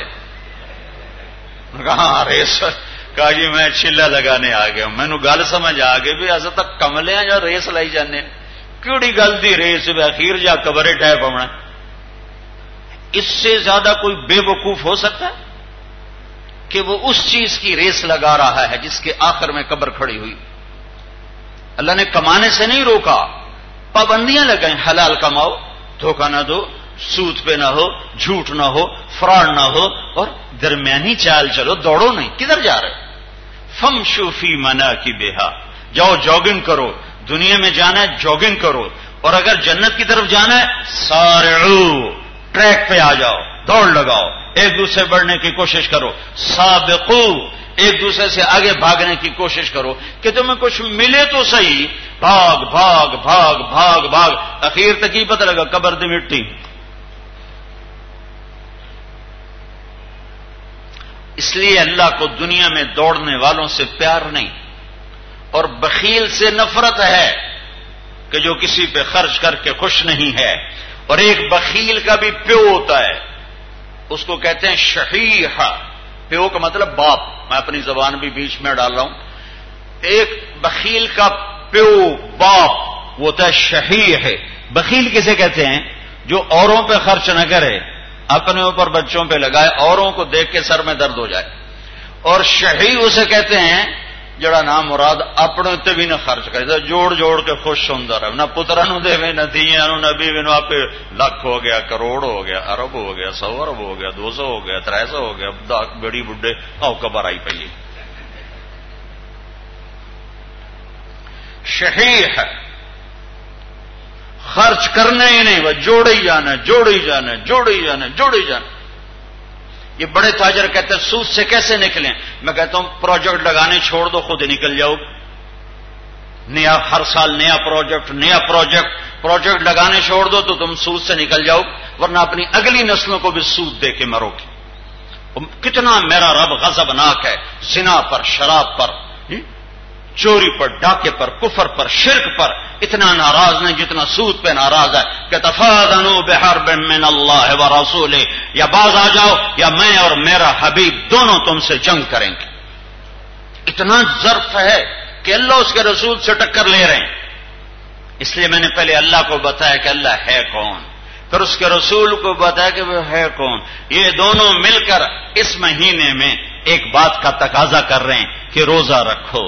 کہاں ریس؟ کہا جی میں چلا لگانے آ گیا. میں نے گل سمجھ آ گئی بھی ایسا تک کملے ہیں جو ریس لائی جانے. کیڑی گل دی ریس بھی اخیر جا قبرے ٹہ پونا. اس سے زیادہ کوئی بے وقوف ہو سکتا ہے کہ وہ اس چیز کی ریس لگا رہا ہے جس کے آخر میں قبر کھڑی ہوئی. اللہ نے کمانے سے نہیں روکا، پابندیاں لگائیں. حلال کماؤ، دھوکہ نہ دو، سود پہ نہ ہو، جھوٹ نہ ہو، فراڈ نہ ہو اور درمیانی چال چلو، دوڑو نہیں. کدھر جا رہے؟ فمشوا فی مناکبہا، جاؤ جاگنگ کرو. دنیا میں جانا ہے جاگنگ کرو، اور اگر جنت کی طرف جانا ہے سارعو، ٹریک پہ آ جاؤ، دوڑ لگاؤ، ایک دوسرے بڑھنے کی کوشش کرو. سابقو، ایک دوسرے سے آگے بھاگنے کی کوشش کرو کہ تمہیں کچھ ملے تو صحیح. بھاگ بھاگ بھاگ بھاگ بھاگ اخیر تک ہی پتہ لگا قبر دی مٹی. اس لیے اللہ کو دنیا میں دوڑنے والوں سے پیار نہیں، اور بخیل سے نفرت ہے کہ جو کسی پہ خرچ کر کے خوش نہیں ہے. اور ایک بخیل کا بھی پیو ہوتا ہے، اس کو کہتے ہیں شحیح. پیو کا مطلب باپ، میں اپنی زبان بھی بیچ میں ڈال رہا ہوں. ایک بخیل کا پیو باپ وہ ہوتا ہے شحیح ہے. بخیل کسے کہتے ہیں؟ جو اوروں پہ خرچ نہ کرے، اپنے اوپر بچوں پہ لگائے، اوروں کو دیکھ کے سر میں درد ہو جائے. اور شحیح اسے کہتے ہیں جڑا نام مراد اپنے تے بھی نہ خرچ کرے، جوڑ جوڑ کے خوش ہوندا رہے، نہ پتراں نوں دے نہ دھیاں نوں نہ بیوی نوں. آپ لاکھ ہو گیا، کروڑ ہو گیا، ارب ہو گیا، 100 ارب ہو گیا، 200 ہو گیا، 300 ہو گیا، بڑی بڈھے او قبر آئی پئی. شحیح ہے، خرچ کرنا ہی نہیں، وہ جوڑے ہی جانا، جوڑے ہی جانا، جوڑے ہی جانا، جوڑے ہی جانا. یہ بڑے تاجر کہتے ہیں سود سے کیسے نکلیں؟ میں کہتا ہوں پروجیکٹ لگانے چھوڑ دو، خود ہی نکل جاؤ. نیا ہر سال نیا پروجیکٹ لگانے چھوڑ دو تو تم سود سے نکل جاؤ، ورنہ اپنی اگلی نسلوں کو بھی سود دے کے مرو گے. کتنا میرا رب غضبناک ہے، زنا پر، شراب پر، چوری پر، ڈاکے پر، کفر پر، شرک پر اتنا ناراض نہیں جتنا سود پہ ناراض ہے. کہ تفاضنوا بحرب من اللہ ورسولہ، یا باز آ جاؤ یا میں اور میرا حبیب دونوں تم سے جنگ کریں گے. اتنا ظرف ہے کہ اللہ اس کے رسول سے ٹکر لے رہے ہیں. اس لیے میں نے پہلے اللہ کو بتایا کہ اللہ ہے کون، پھر اس کے رسول کو بتایا کہ وہ ہے کون. یہ دونوں مل کر اس مہینے میں ایک بات کا تقاضا کر رہے ہیں کہ روزہ رکھو.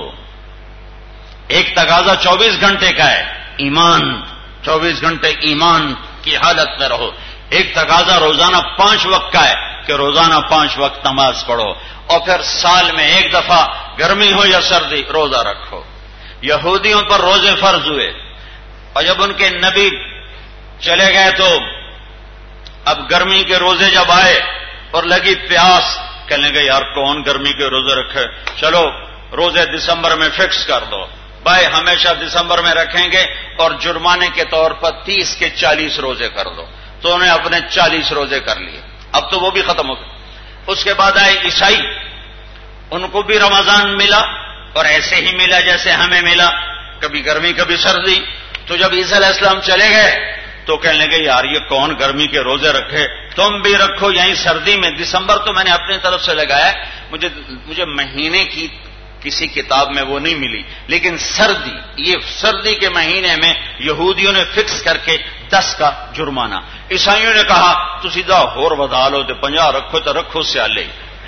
ایک تقاضا 24 گھنٹے کا ہے، ایمان، 24 گھنٹے ایمان کی حالت میں رہو. ایک تقاضا روزانہ 5 وقت کا ہے کہ روزانہ 5 وقت نماز پڑھو. اور پھر سال میں ایک دفعہ گرمی ہو یا سردی روزہ رکھو. یہودیوں پر روزے فرض ہوئے، اور جب ان کے نبی چلے گئے تو اب گرمی کے روزے جب آئے اور لگی پیاس، کہنے لگے یار کون گرمی کے روزے رکھے، چلو روزے دسمبر میں فکس کر دو. بھائی ہمیشہ دسمبر میں رکھیں گے اور جرمانے کے طور پر 30 کے 40 روزے کر دو. تو انہیں اپنے 40 روزے کر لیے. اب تو وہ بھی ختم ہو گئے. اس کے بعد آئے عیسائی، ان کو بھی رمضان ملا اور ایسے ہی ملا جیسے ہمیں ملا، کبھی گرمی کبھی سردی. تو جب عیسیٰ علیہ السلام چلے گئے تو کہنے لگے یار یہ کون گرمی کے روزے رکھے، تم بھی رکھو. یہیں سردی میں دسمبر تو میں نے اپنی طرف سے لگایا، مجھے مہینے کی کسی کتاب میں وہ نہیں ملی، لیکن سردی، یہ سردی کے مہینے میں یہودیوں نے فکس کر کے 10 کا جرمانہ. عیسائیوں نے کہا تو سیدھا ہور بدا لو تو 50 رکھو، تو رکھو سیالے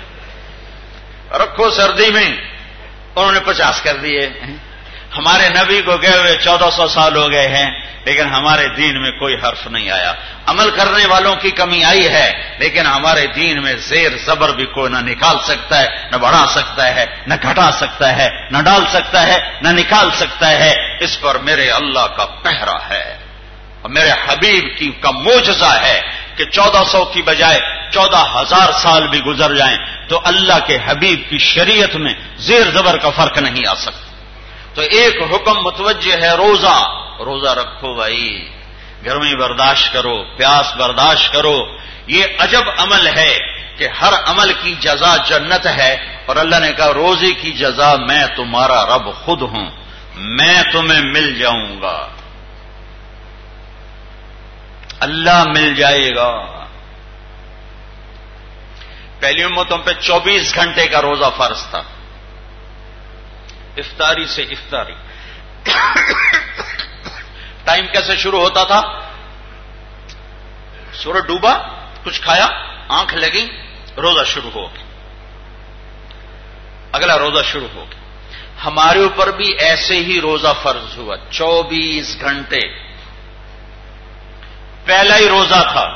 رکھو سردی میں. انہوں نے 50 کر دیے. ہمارے نبی کو گئے ہوئے 1400 سال ہو گئے ہیں، لیکن ہمارے دین میں کوئی حرف نہیں آیا. عمل کرنے والوں کی کمی آئی ہے، لیکن ہمارے دین میں زیر زبر بھی کوئی نہ نکال سکتا ہے، نہ بڑھا سکتا ہے، نہ گھٹا سکتا ہے، نہ ڈال سکتا ہے، نہ نکال سکتا ہے. اس پر میرے اللہ کا پہرا ہے اور میرے حبیب کا معجزہ ہے کہ 1400 کی بجائے 14,000 سال بھی گزر جائیں تو اللہ کے حبیب کی شریعت میں زیر زبر کا فرق نہیں آ سکتا. تو ایک حکم متوجہ ہے، روزہ رکھو بھائی، گرمی برداشت کرو، پیاس برداشت کرو. یہ عجب عمل ہے کہ ہر عمل کی جزا جنت ہے، اور اللہ نے کہا روزے کی جزا میں تمہارا رب خود ہوں، میں تمہیں مل جاؤں گا. اللہ مل جائے گا. پہلی امتوں پہ 24 گھنٹے کا روزہ فرض تھا، افطاری سے افطاری. ٹائم کیسے شروع ہوتا تھا؟ سورج ڈوبا، کچھ کھایا، آنکھ لگی، روزہ شروع ہو گیا، اگلا روزہ شروع ہو گیا. ہمارے اوپر بھی ایسے ہی روزہ فرض ہوا 24 گھنٹے. پہلا ہی روزہ تھا.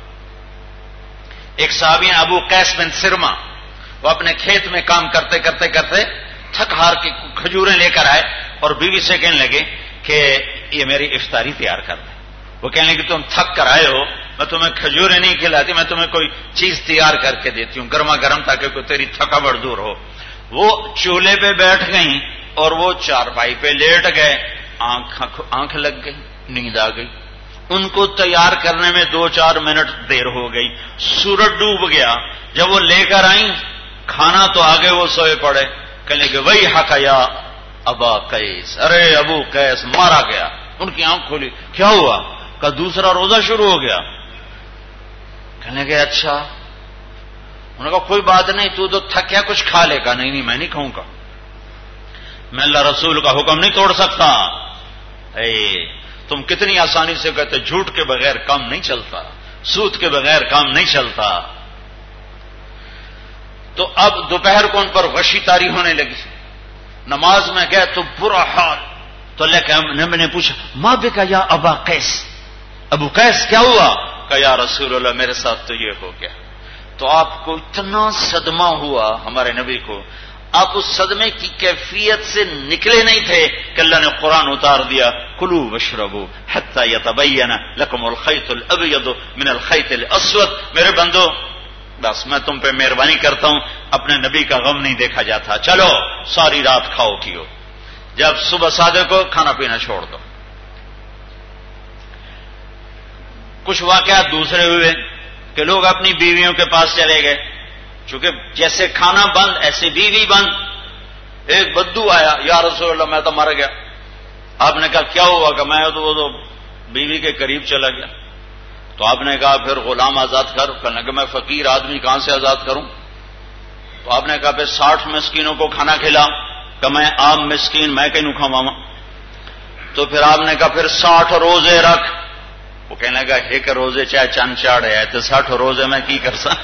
ایک صحابی ابو قیس بن سرما، وہ اپنے کھیت میں کام کرتے کرتے کرتے تھک ہار کے کھجوریں لے کر آئے اور بیوی سے کہنے لگے کہ یہ میری افطاری تیار کر دیں. وہ کہنے لگے تم تھک کر آئے ہو، میں تمہیں کھجوریں نہیں کھلاتی، میں تمہیں کوئی چیز تیار کر کے دیتی ہوں گرما گرم، تاکہ کوئی تیری تھکاوٹ دور ہو. وہ چولہے پہ بیٹھ گئیں اور وہ چارپائی پہ لیٹ گئے. آنکھ لگ گئی، نیند آ گئی. ان کو تیار کرنے میں 2-4 منٹ دیر ہو گئی. سورج ڈوب گیا. جب وہ لے کر آئیں کھانا تو آگے وہ سوئے پڑے. کہنے کہ وہی حق یا ابا قیس، ارے ابو قیس مارا گیا. ان کی آنکھ کھولی، کیا ہوا؟ کہ دوسرا روزہ شروع ہو گیا. کہنے کہ اچھا. انہوں نے کہا کوئی بات نہیں، تو تھکیا کچھ کھا لے گا. نہیں میں نہیں کھاؤں گا، میں اللہ رسول کا حکم نہیں توڑ سکتا. تم کتنی آسانی سے کہتے جھوٹ کے بغیر کام نہیں چلتا، سود کے بغیر کام نہیں چلتا. تو اب دوپہر کو ان پر غشی طاری ہونے لگی. نماز میں گئے تو برا حال. تو نبی نے پوچھا ماں بے کا یا ابا قیس، ابو قیس کیا ہوا؟ کہ یا رسول اللہ میرے ساتھ تو یہ ہو گیا. تو آپ کو اتنا صدمہ ہوا ہمارے نبی کو، آپ اس صدمے کی کیفیت سے نکلے نہیں تھے کہ اللہ نے قرآن اتار دیا کلوا واشربوا حتی یتبین لکم الخیط الابیض من الخیط الاسود. میرے بندو بس میں تم پہ مہربانی کرتا ہوں، اپنے نبی کا غم نہیں دیکھا جاتا، چلو ساری رات کھاؤ پیو، جب صبح صادق کو کھانا پینا چھوڑ دو. کچھ واقعات دوسرے ہوئے کہ لوگ اپنی بیویوں کے پاس چلے گئے، چونکہ جیسے کھانا بند ایسے بیوی بند. ایک بدو آیا، یا رسول اللہ میں تو مر گیا. آپ نے کہا کیا ہوا؟ کہ میں تو بیوی کے قریب چلا گیا. تو آپ نے کہا پھر غلام آزاد کر. کہنے کہ میں فقیر آدمی کہاں سے آزاد کروں؟ تو آپ نے کہا پھر 60 مسکینوں کو کھانا کھلا. کہ میں عام مسکین میں کہیں کھاواں. تو پھر آپ نے کہا پھر 60 روزے رکھ. وہ کہنے لگا ایک روزے چاہے چند چاڑ ہے تو 60 روزے میں کی کر سا.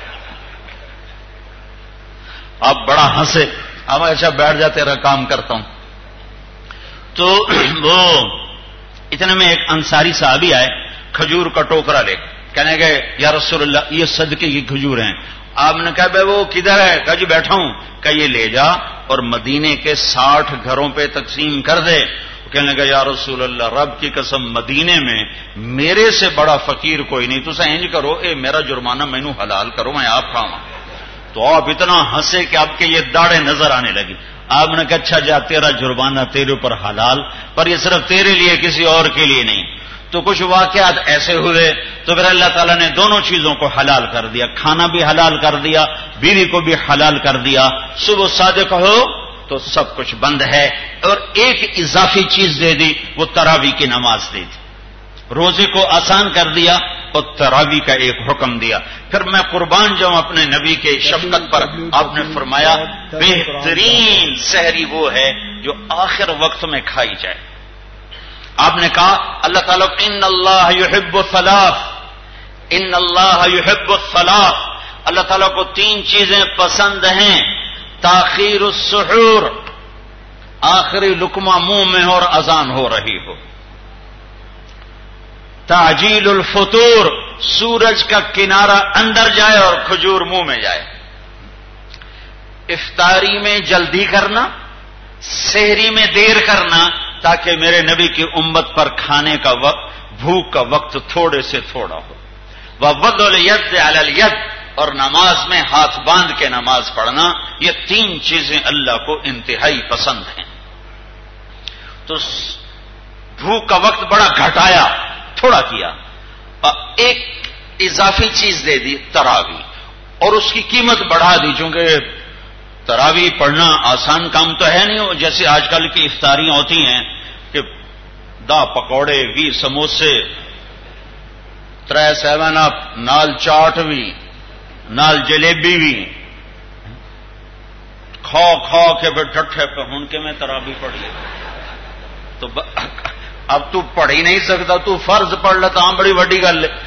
آپ بڑا ہنسے. اب اچھا بیٹھ جا تیرا کام کرتا ہوں. تو وہ اتنے میں ایک انصاری صحابی آئے کھجور کا ٹوکرا لے. کہنے گئے یا رسول اللہ یہ صدقے کی کھجور ہیں. آپ نے کہا بھائی وہ کدھر ہے؟ کہا جی بیٹھا ہوں. کہ یہ لے جا اور مدینے کے 60 گھروں پہ تقسیم کر دے. کہنے لگا یا رسول اللہ رب کی قسم مدینے میں میرے سے بڑا فقیر کوئی نہیں، تو انج کرو اے میرا جرمانہ مینوں حلال کرو میں آپ کھاواں. تو آپ اتنا ہنسے کہ آپ کے یہ داڑھیں نظر آنے لگی. آپ نے کہا اچھا جا تیرا جرمانہ تیرے اوپر حلال، پر یہ صرف تیرے لیے کسی اور کے لیے نہیں. تو کچھ واقعات ایسے ہوئے تو پھر اللہ تعالیٰ نے دونوں چیزوں کو حلال کر دیا، کھانا بھی حلال کر دیا، بیوی کو بھی حلال کر دیا. صبح صادق ہو تو سب کچھ بند ہے. اور ایک اضافی چیز دے دی، وہ تراویح کی نماز دے دی. روزے کو آسان کر دیا اور تراویح کا ایک حکم دیا. پھر میں قربان جاؤں اپنے نبی کے شفقت پر. آپ نے فرمایا بہترین سحری وہ ہے جو آخر وقت میں کھائی جائے. آپ نے کہا اللہ تعالیٰ ان اللہ یحب الثلاث، ان اللہ یحب الثلاث. اللہ تعالیٰ کو 3 چیزیں پسند ہیں: تاخیر السحور، آخری لقمہ منہ میں ہو اور اذان ہو رہی ہو; تعجیل الفطور، سورج کا کنارہ اندر جائے اور کھجور منہ میں جائے; افطاری میں جلدی کرنا، سحری میں دیر کرنا تاکہ میرے نبی کی امت پر کھانے کا وقت، بھوک کا وقت تھوڑے سے تھوڑا ہو; ووضع الید علی الید، اور نماز میں ہاتھ باندھ کے نماز پڑھنا. یہ 3 چیزیں اللہ کو انتہائی پسند ہیں. تو بھوک کا وقت بڑا گھٹایا، تھوڑا کیا. ایک اضافی چیز دے دی تراویح، اور اس کی قیمت بڑھا دی، چونکہ تراویح پڑھنا آسان کام تو ہے نہیں. جیسے آج کل کی افطاریاں ہوتی ہیں کہ 10 پکوڑے 20 سموسے 3 7 اپ نال چاٹ بھی نال جلیبی بھی کھا کے پھر ٹھٹھے پہ ہن کے میں تراویح پڑھ لے. تو اب تو پڑھ ہی نہیں سکتا، تو فرض پڑھ لیتا ہاں بڑی وڈی گل ہے.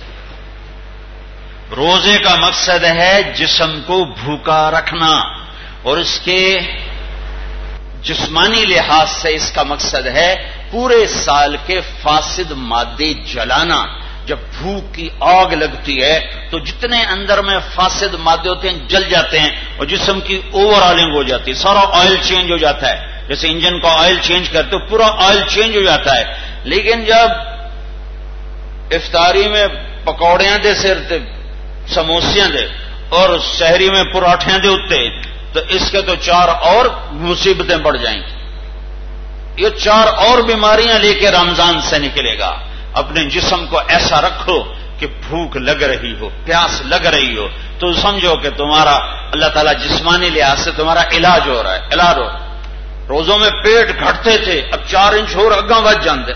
روزے کا مقصد ہے جسم کو بھوکا رکھنا، اور اس کے جسمانی لحاظ سے اس کا مقصد ہے پورے سال کے فاسد مادے جلانا. جب بھوک کی آگ لگتی ہے تو جتنے اندر میں فاسد مادے ہوتے ہیں جل جاتے ہیں اور جسم کی اوور آئلنگ ہو جاتی ہے، سارا آئل چینج ہو جاتا ہے. جیسے انجن کا آئل چینج کرتے ہو پورا آئل چینج ہو جاتا ہے. لیکن جب افطاری میں پکوڑیاں دے سر تے سموسیاں دے اور سحری میں پراٹھیاں دے اتے، تو اس کے تو 4 اور مصیبتیں بڑھ جائیں گی. یہ 4 اور بیماریاں لے کے رمضان سے نکلے گا. اپنے جسم کو ایسا رکھو کہ بھوک لگ رہی ہو، پیاس لگ رہی ہو تو سمجھو کہ تمہارا اللہ تعالیٰ جسمانی لحاظ سے تمہارا علاج ہو رہا ہے، علاج ہو رہا ہے۔ روزوں میں پیٹ گھٹتے تھے، اب 4 انچ اور اگاں بچ جاندے۔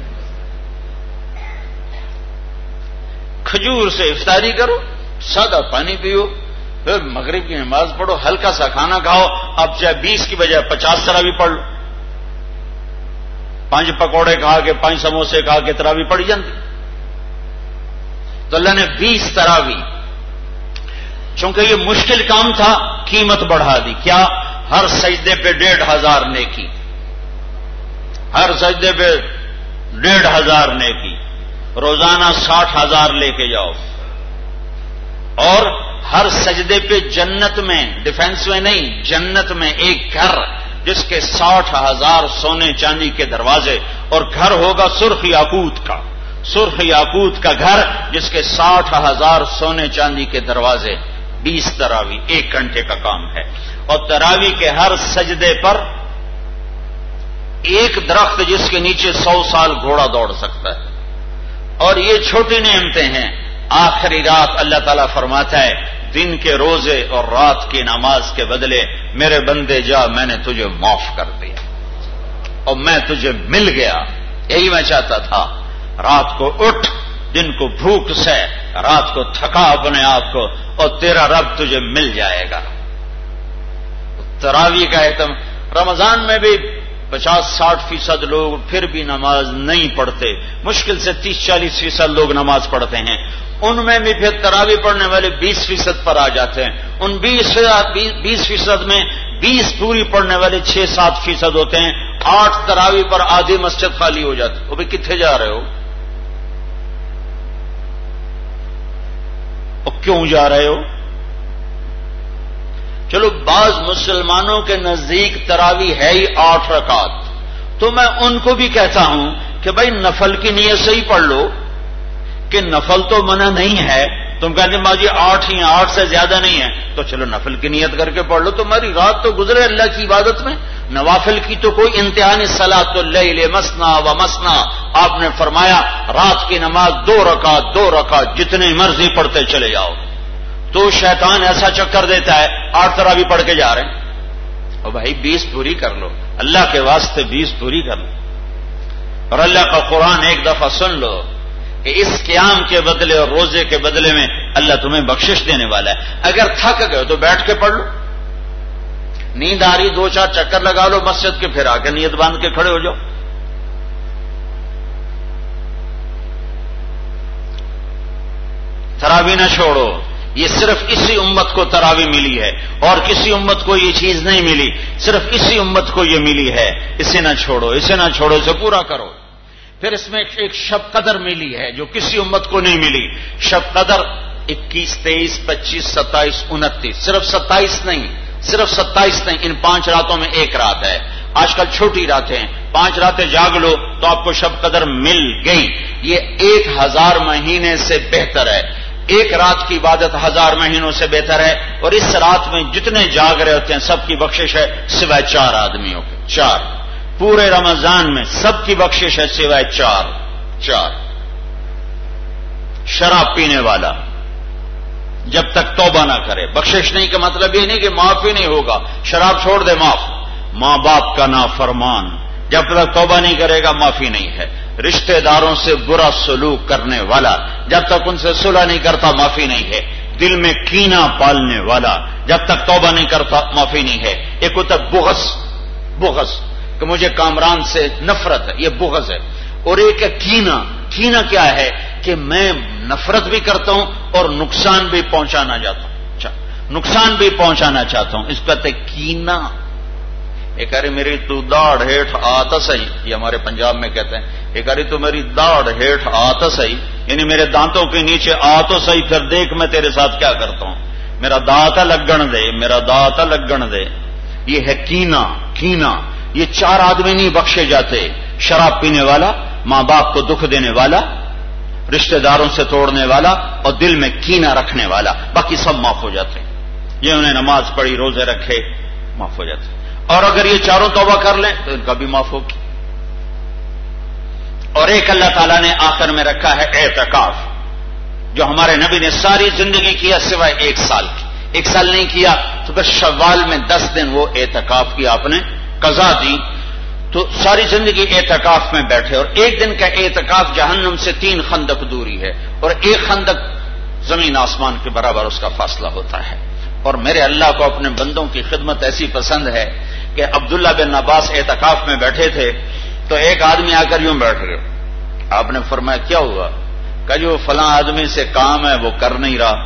کھجور سے افطاری کرو، سادہ پانی پیو، پھر مغرب کی نماز پڑھو، ہلکا سا کھانا کھاؤ، اب چاہے 20 کی بجائے 50 تراویح پڑھ لو۔ 5 پکوڑے کھا کے 5 سموسے کھا کے تراویح پڑھی جاتی۔ تو اللہ نے 20 تراویح، چونکہ یہ مشکل کام تھا، قیمت بڑھا دی۔ کیا؟ ہر سجدے پہ 1500 نیکی، ہر سجدے پہ 1500 نیکی، روزانہ 60,000 لے کے جاؤ، اور ہر سجدے پہ جنت میں، ڈیفینس میں نہیں، جنت میں ایک گھر جس کے 60,000 سونے چاندی کے دروازے، اور گھر ہوگا سرخ یاقوت کا، سرخ یاقوت کا گھر جس کے 60,000 سونے چاندی کے دروازے۔ 20 تراویح 1 گھنٹے کا کام ہے، اور تراویح کے ہر سجدے پر ایک درخت جس کے نیچے 100 سال گھوڑا دوڑ سکتا ہے۔ اور یہ چھوٹی نعمتیں ہیں۔ آخری رات اللہ تعالیٰ فرماتا ہے دن کے روزے اور رات کی نماز کے بدلے میرے بندے جا، میں نے تجھے معاف کر دیا اور میں تجھے مل گیا۔ یہی میں چاہتا تھا، رات کو اٹھ، دن کو بھوک سے، رات کو تھکا اپنے آپ کو، اور تیرا رب تجھے مل جائے گا۔ تراویح کا اہتمام، رمضان میں بھی 50-60% لوگ پھر بھی نماز نہیں پڑھتے، مشکل سے 30-40% لوگ نماز پڑھتے ہیں، ان میں بھی پھر تراویح پڑھنے والے 20% پر آ جاتے ہیں۔ ان 20% میں 20 پوری پڑھنے والے 6-7% ہوتے ہیں۔ 8 تراویح پر آدھی مسجد خالی ہو جاتی۔ وہ بھی کتنے جا رہے ہو؟ اور کیوں جا رہے ہو؟ چلو بعض مسلمانوں کے نزدیک تراویح ہے ہی 8 رکعت، تو میں ان کو بھی کہتا ہوں کہ بھائی نفل کی نیت سے ہی پڑھ لو، کہ نفل تو منع نہیں ہے۔ تم کہتے ہیں جی 8 ہی ہیں، 8 سے زیادہ نہیں ہے، تو چلو نفل کی نیت کر کے پڑھ لو، تمہاری رات تو گزرے اللہ کی عبادت میں۔ نوافل کی تو کوئی انتہا نہیں، صلاۃ اللیل مثنی و مثنی، آپ نے فرمایا رات کی نماز 2 رکعت جتنی مرضی پڑھتے چلے جاؤ۔ تو شیطان ایسا چکر دیتا ہے 8 تراویح پڑھ کے جا رہے ہیں، اور بھائی 20 پوری کر لو، اللہ کے واسطے 20 پوری کر لو۔ اور اللہ کا قرآن ایک دفعہ سن لو کہ اس قیام کے بدلے اور روزے کے بدلے میں اللہ تمہیں بخشش دینے والا ہے۔ اگر تھک گئے تو بیٹھ کے پڑھ لو، نیند آ رہی 2-4 چکر لگا لو مسجد کے، پھر آ کے نیت باندھ کے کھڑے ہو جاؤ۔ تراویح نہ چھوڑو، یہ صرف اسی امت کو تراویح ملی ہے، اور کسی امت کو یہ چیز نہیں ملی، صرف اسی امت کو یہ ملی ہے۔ اسے نہ چھوڑو، اسے نہ چھوڑو، اسے پورا کرو۔ پھر اس میں ایک شب قدر ملی ہے جو کسی امت کو نہیں ملی۔ شب قدر 21، 23، 25، 27، 29، صرف 27 نہیں، ان 5 راتوں میں ایک رات ہے۔ آج کل چھوٹی راتیں ہیں، 5 راتیں جاگ لو تو آپ کو شب قدر مل گئی۔ یہ 1000 مہینے سے بہتر ہے۔ ایک رات کی عبادت 1000 مہینوں سے بہتر ہے، اور اس رات میں جتنے جاگ رہے ہوتے ہیں سب کی بخشش ہے سوائے 4 آدمیوں کے۔ 4 پورے رمضان میں سب کی بخشش ہے سوائے 4۔ شراب پینے والا جب تک توبہ نہ کرے، بخشش نہیں کا مطلب یہ نہیں کہ معاف ہی نہیں ہوگا، شراب چھوڑ دے معاف۔ ماں باپ کا نافرمان جب تک توبہ نہیں کرے گا معافی نہیں ہے۔ رشتہ داروں سے برا سلوک کرنے والا جب تک ان سے صلح نہیں کرتا معافی نہیں ہے۔ دل میں کینہ پالنے والا جب تک توبہ نہیں کرتا معافی نہیں ہے۔ ایک ہوتا بغض کہ مجھے کامران سے نفرت ہے، یہ بغض ہے۔ اور ایک ہے کینہ کیا ہے کہ میں نفرت بھی کرتا ہوں اور نقصان بھی پہنچانا چاہتا ہوں، اس کو کہتے کینہ۔ ایک ارے میری تو داڑھ ہیٹھ آتا صحیح، یہ ہمارے پنجاب میں کہتے ہیں، ایک ارے تو میری داڑھ ہیٹھ آتا صحیح، یعنی میرے دانتوں کے نیچے آ تو صحیح، پھر دیکھ میں تیرے ساتھ کیا کرتا ہوں، میرا دانت لگن دے۔ یہ ہے کینہ۔ یہ 4 آدمی نہیں بخشے جاتے، شراب پینے والا، ماں باپ کو دکھ دینے والا، رشتہ داروں سے توڑنے والا، اور دل میں کینہ رکھنے والا، باقی سب معاف ہو جاتے ہیں۔ یہ انہیں نماز پڑھی، روزے رکھے، معاف ہو جاتے ہیں۔ اور اگر یہ 4 توبہ کر لیں تو ان کا بھی معاف ہوگی۔ اور ایک اللہ تعالیٰ نے آخر میں رکھا ہے اعتکاف، جو ہمارے نبی نے ساری زندگی کیا سوائے 1 سال کی۔ 1 سال نہیں کیا تو پھر شوال میں 10 دن وہ اعتکاف کی آپ نے قضا دی، تو ساری زندگی اعتکاف میں بیٹھے، اور 1 دن کا اعتکاف جہنم سے 3 خندق دوری ہے، اور 1 خندق زمین آسمان کے برابر اس کا فاصلہ ہوتا ہے۔ اور میرے اللہ کو اپنے بندوں کی خدمت ایسی پسند ہے کہ عبداللہ بن عباس اعتکاف میں بیٹھے تھے تو ایک آدمی آ کر یوں بیٹھ گئے، آپ نے فرمایا کیا ہوا؟ کہ جو فلاں آدمی سے کام ہے وہ کر نہیں رہا،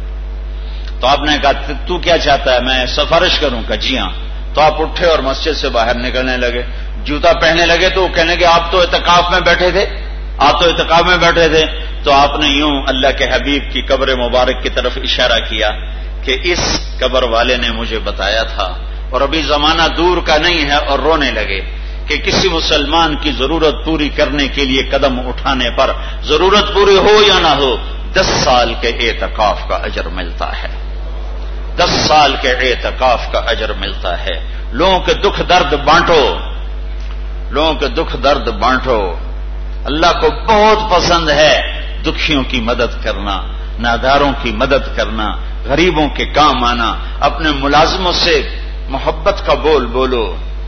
تو آپ نے کہا تو کیا چاہتا ہے میں سفارش کروں؟ کہ جی ہاں۔ تو آپ اٹھے اور مسجد سے باہر نکلنے لگے، جوتا پہننے لگے تو وہ کہنے کہ آپ تو اعتکاف میں بیٹھے تھے، آپ تو اعتکاف میں بیٹھے تھے۔ تو آپ نے یوں اللہ کے حبیب کی قبر مبارک کی طرف اشارہ کیا کہ اس قبر والے نے مجھے بتایا تھا، اور ابھی زمانہ دور کا نہیں ہے، اور رونے لگے کہ کسی مسلمان کی ضرورت پوری کرنے کے لیے قدم اٹھانے پر ضرورت پوری ہو یا نہ ہو 10 سال کے اعتکاف کا اجر ملتا ہے، 10 سال کے اعتکاف کا اجر ملتا ہے۔ لوگوں کے دکھ درد بانٹو، لوگوں کے دکھ درد بانٹو۔ اللہ کو بہت پسند ہے دکھیوں کی مدد کرنا، ناداروں کی مدد کرنا، غریبوں کے کام آنا۔ اپنے ملازموں سے محبت کا بول بولو۔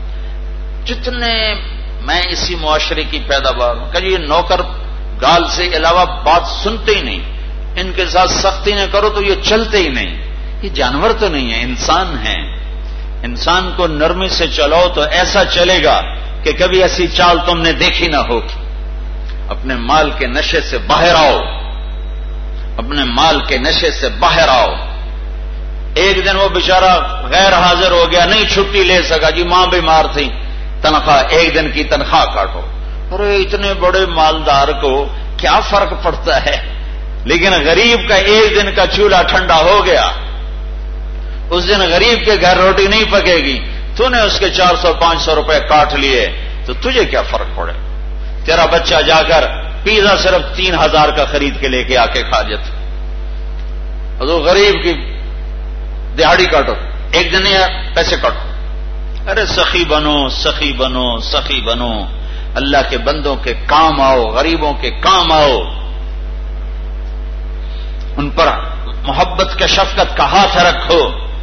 جتنے میں اسی معاشرے کی پیداوار ہوں کہ یہ نوکر گال سے علاوہ بات سنتے ہی نہیں، ان کے ساتھ سختی نہ کرو تو یہ چلتے ہی نہیں۔ یہ جانور تو نہیں ہے، انسان ہیں۔ انسان کو نرمی سے چلاؤ تو ایسا چلے گا کہ کبھی ایسی چال تم نے دیکھی نہ ہوگی۔ اپنے مال کے نشے سے باہر آؤ، اپنے مال کے نشے سے باہر آؤ۔ ایک دن وہ بیچارہ غیر حاضر ہو گیا، نہیں چھٹی لے سکا، جی ماں بیمار تھی، تنخواہ 1 دن کی تنخواہ کاٹو۔ اور اتنے بڑے مالدار کو کیا فرق پڑتا ہے؟ لیکن غریب کا 1 دن کا چولہا ٹھنڈا ہو گیا، اس دن غریب کے گھر روٹی نہیں پکے گی، تو نے اس کے 400-500 روپے کاٹ لیے تو تجھے کیا فرق پڑے؟ تیرا بچہ جا کر پیزا صرف 3000 کا خرید کے لے کے آ کے کھا جاتا، اور تو غریب کی دہاڑی کاٹو، 1 دن یا پیسے کاٹو۔ ارے سخی بنو، سخی بنو، سخی بنو، اللہ کے بندوں کے کام آؤ، غریبوں کے کام آؤ، ان پر محبت کے شفقت کا ہاتھ رکھو۔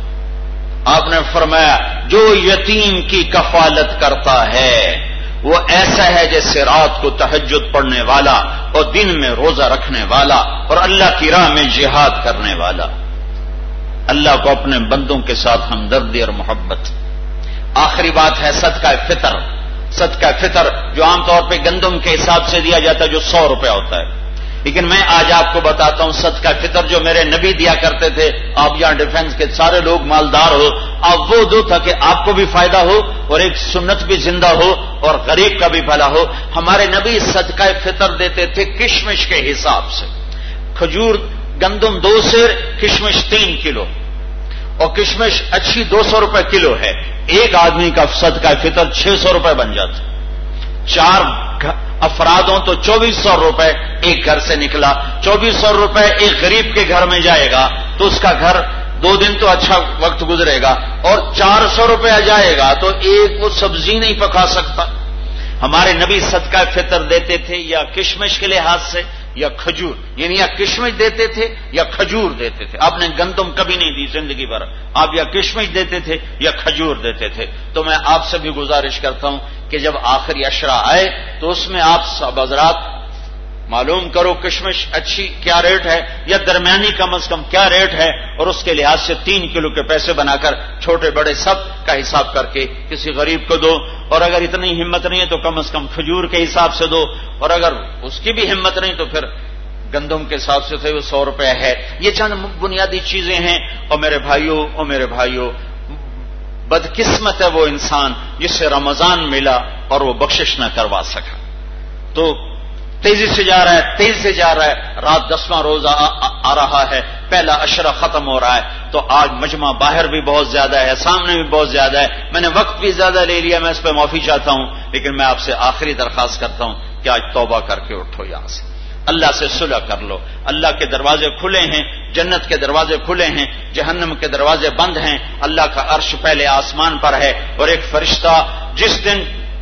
آپ نے فرمایا جو یتیم کی کفالت کرتا ہے وہ ایسا ہے جیسے رات کو تہجد پڑھنے والا اور دن میں روزہ رکھنے والا اور اللہ کی راہ میں جہاد کرنے والا۔ اللہ کو اپنے بندوں کے ساتھ ہمدردی اور محبت۔ آخری بات ہے صدقہ فطر۔ صدقہ فطر جو عام طور پہ گندم کے حساب سے دیا جاتا ہے جو 100 روپے ہوتا ہے، لیکن میں آج آپ کو بتاتا ہوں صدقہ فطر جو میرے نبی دیا کرتے تھے۔ آپ یہاں ڈیفنس کے سارے لوگ مالدار ہو، آپ وہ دو تھا کہ آپ کو بھی فائدہ ہو اور ایک سنت بھی زندہ ہو اور غریب کا بھی بھلا ہو۔ ہمارے نبی صدقہ فطر دیتے تھے کشمش کے حساب سے۔ کھجور گندم 2 سیر، کشمش 3 کلو، اور کشمش اچھی 200 روپے کلو ہے۔ ایک آدمی کا صدقہ فطر 600 روپے بن جاتا، 4 افراد ہوں تو 2400 روپے ایک گھر سے نکلا۔ 2400 روپے ایک غریب کے گھر میں جائے گا تو اس کا گھر 2 دن تو اچھا وقت گزرے گا، اور 400 روپے جائے گا تو ایک وہ سبزی نہیں پکا سکتا۔ ہمارے نبی صدقہ فطر دیتے تھے یا کشمش کے لحاظ سے یا کھجور، یعنی یا کشمش دیتے تھے یا کھجور دیتے تھے۔ آپ نے گندم کبھی نہیں دی زندگی بھر، آپ یا کشمش دیتے تھے یا کھجور دیتے تھے۔ تو میں آپ سے بھی گزارش کرتا ہوں کہ جب آخری عشرہ آئے تو اس میں آپ سب حضرات معلوم کرو کشمش اچھی کیا ریٹ ہے یا درمیانی کم از کم کیا ریٹ ہے، اور اس کے لحاظ سے 3 کلو کے پیسے بنا کر چھوٹے بڑے سب کا حساب کر کے کسی غریب کو دو، اور اگر اتنی ہمت نہیں ہے تو کم از کم کھجور کے حساب سے دو، اور اگر اس کی بھی ہمت نہیں تو پھر گندم کے حساب سے وہ 100 روپے ہے۔ یہ چند بنیادی چیزیں ہیں۔ اور میرے بھائیوں بدقسمت ہے وہ انسان جسے رمضان ملا اور وہ بخشش نہ کروا سکا۔ تو تیزی سے جا رہا ہے، رات 10واں روزہ آ رہا ہے، پہلا عشرہ ختم ہو رہا ہے، تو آج مجمع باہر بھی بہت زیادہ ہے، سامنے بھی بہت زیادہ ہے، میں نے وقت بھی زیادہ لے لیا، میں اس پہ معافی چاہتا ہوں، لیکن میں آپ سے آخری درخواست کرتا ہوں کہ آج توبہ کر کے اٹھو، یہاں سے اللہ سے صلح کر لو۔ اللہ کے دروازے کھلے ہیں، جنت کے دروازے کھلے ہیں، جہنم کے دروازے بند ہیں۔ اللہ کا عرش پہلے آسمان پر ہے، اور ایک فرشتہ جس دن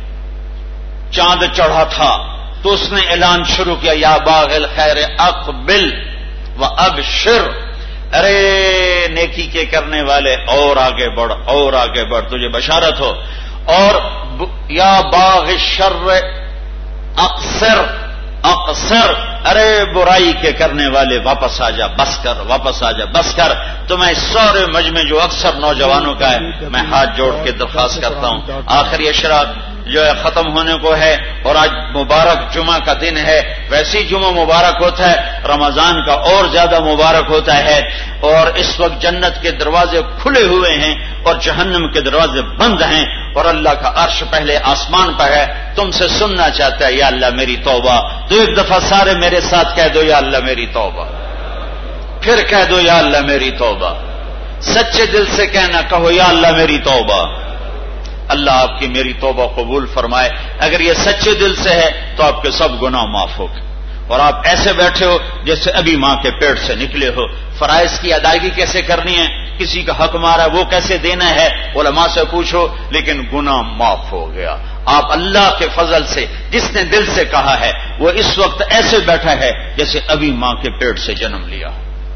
چاند چڑھا تھا تو اس نے اعلان شروع کیا یا باغ الخیر اقبل و ابشر، ارے نیکی کے کرنے والے اور آگے بڑھ اور آگے بڑھ، تجھے بشارت ہو. اور یا باغ الشر اقصر اقصر، ارے برائی کے کرنے والے واپس آ جا، بس کر، واپس آ جا، بس کر. تو میں اس سارے مجمع جو اکثر نوجوانوں کا ہے، میں ہاتھ جوڑ کے درخواست کرتا ہوں، آخری اشراق جو ہے ختم ہونے کو ہے، اور آج مبارک جمعہ کا دن ہے. ویسی جمعہ مبارک ہوتا ہے، رمضان کا اور زیادہ مبارک ہوتا ہے. اور اس وقت جنت کے دروازے کھلے ہوئے ہیں اور جہنم کے دروازے بند ہیں، اور اللہ کا عرش پہلے آسمان پر ہے. تم سے سننا چاہتا ہے یا اللہ میری توبہ. تو ایک دفعہ سارے میرے ساتھ کہہ دو یا اللہ میری توبہ، پھر کہہ دو یا اللہ میری توبہ. سچے دل سے کہنا، کہو یا اللہ میری توبہ. اللہ آپ کی میری توبہ قبول فرمائے. اگر یہ سچے دل سے ہے تو آپ کے سب گناہ معاف ہو گئے، اور آپ ایسے بیٹھے ہو جیسے ابھی ماں کے پیٹ سے نکلے ہو. فرائض کی ادائیگی کیسے کرنی ہے، کسی کا حق مارا وہ کیسے دینا ہے، علماء سے پوچھو، لیکن گناہ معاف ہو گیا. آپ اللہ کے فضل سے، جس نے دل سے کہا ہے، وہ اس وقت ایسے بیٹھا ہے جیسے ابھی ماں کے پیٹ سے جنم لیا.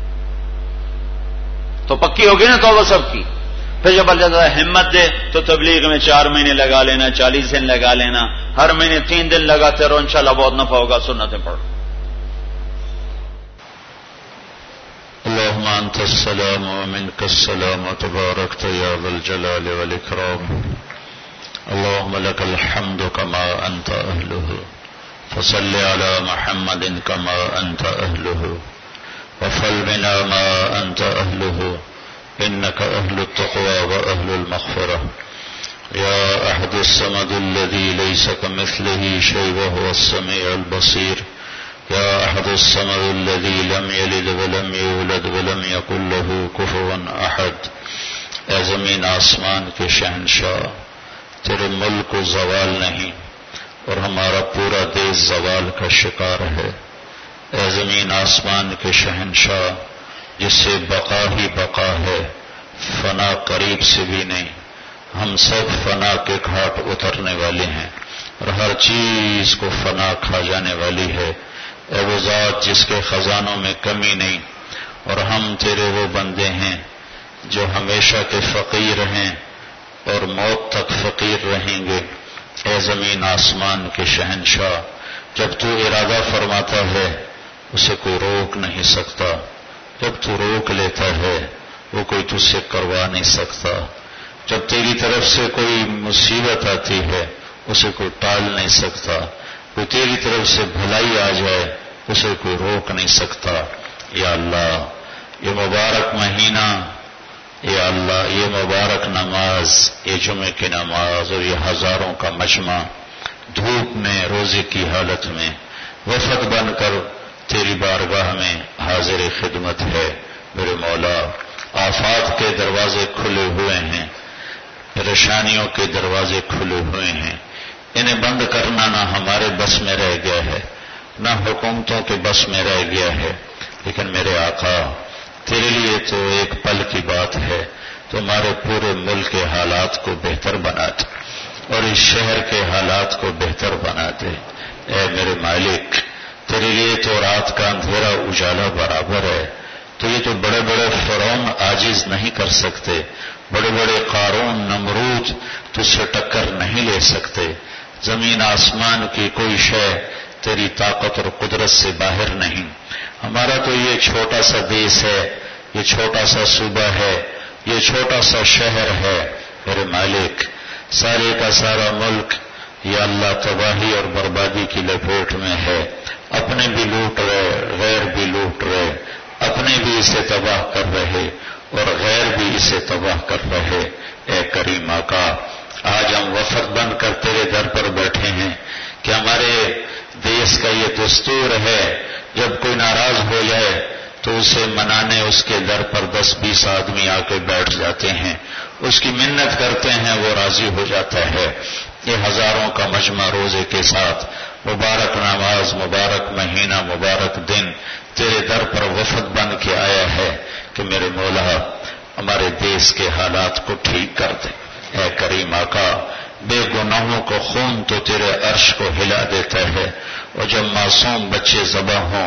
تو پکی ہوگی نا توبہ سب کی. پھر جب اللہ ہمت دے تو تبلیغ میں 4 مہینے لگا لینا، 40 دن لگا لینا، ہر مہینے 3 دن لگاتے رہو، انشاءاللہ بہت نفع ہوگا. سنتیں پڑھو.
اللهم انت السلام ومنك السلام وتباركت يا ذا الجلال والاكرام. اللهم لك الحمد كما انت اهله، فصل على محمد كما انت اهله، وفل بنا ما انت اهله، انك اهل التقوى واهل المغفرة. يا احد الصمد الذي ليس كمثله شيء وهو السميع البصير. يا احد الصمد الذي لم يلد ولم يولد ولم يكن له كفوا احد. اے زمین آسمان کے شہنشاہ، تیرے ملک کو زوال نہیں، اور ہمارا پورا دیش زوال کا شکار ہے. اے زمین آسمان کے شہنشاہ، جس سے بقا ہی بقا ہے، فنا قریب سے بھی نہیں. ہم سب فنا کے گھاٹ اترنے والے ہیں، اور ہر چیز کو فنا کھا جانے والی ہے. اے وہ ذات جس کے خزانوں میں کمی نہیں، اور ہم تیرے وہ بندے ہیں جو ہمیشہ کے فقیر ہیں اور موت تک فقیر رہیں گے. اے زمین آسمان کے شہنشاہ، جب تو ارادہ فرماتا ہے اسے کوئی روک نہیں سکتا، جب تو روک لیتا ہے وہ کوئی تجھ سے کروا نہیں سکتا. جب تیری طرف سے کوئی مصیبت آتی ہے اسے کوئی ٹال نہیں سکتا. کوئی تیری طرف سے بھلائی آ جائے اسے کوئی روک نہیں سکتا. یا اللہ یہ مبارک مہینہ، یا اللہ یہ مبارک نماز، یہ جمعے کی نماز اور یہ ہزاروں کا مجمع دھوپ میں روزے کی حالت میں وفد بن کر تیری بارگاہ میں حاضر خدمت ہے. میرے مولا، آفات کے دروازے کھلے ہوئے ہیں، پریشانیوں کے دروازے کھلے ہوئے ہیں. انہیں بند کرنا نہ ہمارے بس میں رہ گیا ہے، نہ حکومتوں کے بس میں رہ گیا ہے. لیکن میرے آقا، تیرے لیے تو ایک پل کی بات ہے. تمہارے پورے ملک کے حالات کو بہتر بنا دے اور اس شہر کے حالات کو بہتر بنا دے. اے میرے مالک، تیرے لیے تو رات کا اندھیرا اجالا برابر ہے. تو یہ تو بڑے بڑے فرعون عاجز نہیں کر سکتے، بڑے بڑے قارون نمرود تجھ سے ٹکر نہیں لے سکتے. زمین آسمان کی کوئی شے تیری طاقت اور قدرت سے باہر نہیں. ہمارا تو یہ چھوٹا سا دیش ہے، یہ چھوٹا سا صوبہ ہے، یہ چھوٹا سا شہر ہے. میرے مالک، سارے کا سارا ملک یا اللہ تباہی اور بربادی کی لپیٹ میں ہے. اپنے بھی لوٹ رہے، غیر بھی لوٹ رہے، اپنے بھی اسے تباہ کر رہے اور غیر بھی اسے تباہ کر رہے. اے کریم آقا، آج ہم وفد بن کر تیرے در پر بیٹھے ہیں کہ ہمارے دیش کا یہ دستور ہے، جب کوئی ناراض ہو جائے تو اسے منانے اس کے در پر 10-20 آدمی آ کے بیٹھ جاتے ہیں، اس کی منت کرتے ہیں، وہ راضی ہو جاتا ہے. یہ ہزاروں کا مجمع روزے کے ساتھ مبارک نماز، مبارک مہینہ، مبارک دن تیرے در پر وفد بن کے آیا ہے کہ میرے مولا ہمارے دیش کے حالات کو ٹھیک کر دے. اے کریم آقا، بے گناہوں کو خون تو تیرے عرش کو ہلا دیتا ہے، اور جب معصوم بچے ذبح ہوں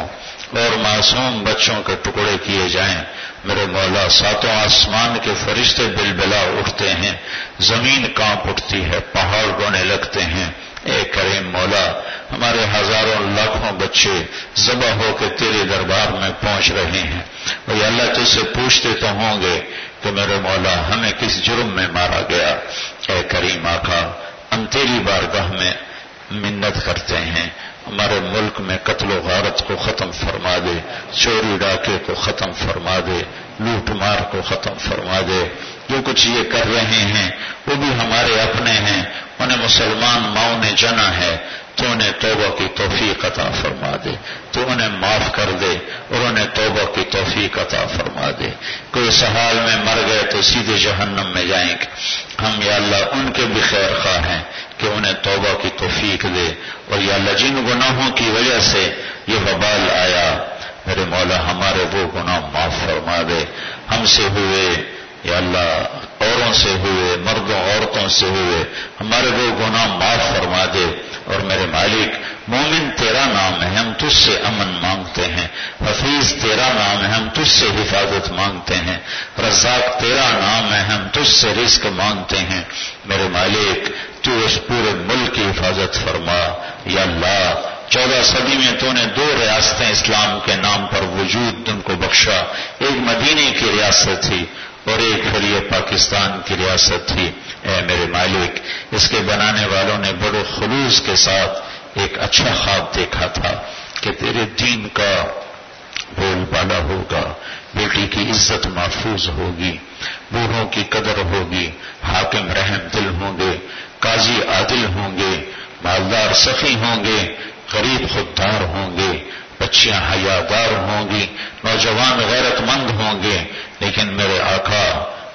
اور معصوم بچوں کے ٹکڑے کیے جائیں۔ میرے مولا ساتوں آسمان کے فرشتے بلبلا اٹھتے ہیں، زمین کانپ اٹھتی ہے، پہاڑ رونے لگتے ہیں۔ اے کریم مولا ہمارے ہزاروں لاکھوں بچے ذبح ہو کے تیرے دربار میں پہنچ رہے ہیں، اور یا اللہ تجھ سے پوچھتے تو ہوں گے کہ میرے مولا ہمیں کس جرم میں مارا گیا۔ اے کریم آقا ہم تیری بارگاہ میں منت کرتے ہیں، ہمارے ملک میں قتل و غارت کو ختم فرما دے، چوری ڈاکے کو ختم فرما دے، لوٹ مار کو ختم فرما دے۔ جو کچھ یہ کر رہے ہیں وہ بھی ہمارے اپنے ہیں، انہیں مسلمان ماؤں نے جنا ہے، تو انہیں توبہ کی توفیق عطا فرما دے، تو انہیں معاف کر دے اور انہیں توبہ کی توفیق عطا فرما دے۔ کوئی اس حال میں مر گئے تو سیدھے جہنم میں جائیں گے، ہم یا اللہ ان کے بھی خیر خواہ ہیں کہ انہیں توبہ کی توفیق دے، اور یا اللہ جن گناہوں کی وجہ سے یہ وبال آیا میرے مولا ہمارے وہ گناہ معاف فرما دے، ہم سے ہوئے یا اللہ اوروں سے ہوئے، مردوں عورتوں سے ہوئے، ہمارے وہ گناہ معاف فرما دے۔ اور میرے مالک مومن تیرا نام ہے، ہم تجھ سے امن مانگتے ہیں، حفیظ تیرا نام ہے، ہم تجھ سے حفاظت مانگتے ہیں، رزاق تیرا نام ہے، ہم تجھ سے رزق مانگتے ہیں۔ میرے مالک تو اس پورے ملک کی حفاظت فرما یا اللہ۔ 14 صدی میں تو نے 2 ریاستیں اسلام کے نام پر وجود ان کو بخشا، ایک مدینے کی ریاست تھی اور ایک پھر یہ پاکستان کی ریاست تھی۔ اے میرے مالک اس کے بنانے والوں نے بڑے خلوص کے ساتھ ایک اچھا خواب دیکھا تھا کہ تیرے دین کا بول بالا ہوگا، بیٹی کی عزت محفوظ ہوگی، بوڑھوں کی قدر ہوگی، حاکم رحم دل ہوں گے، قاضی عادل ہوں گے، مالدار سخی ہوں گے، غریب خوددار ہوں گے، بچیاں حیادار ہوں گی، نوجوان غیرت مند ہوں گے۔ لیکن میرے آقا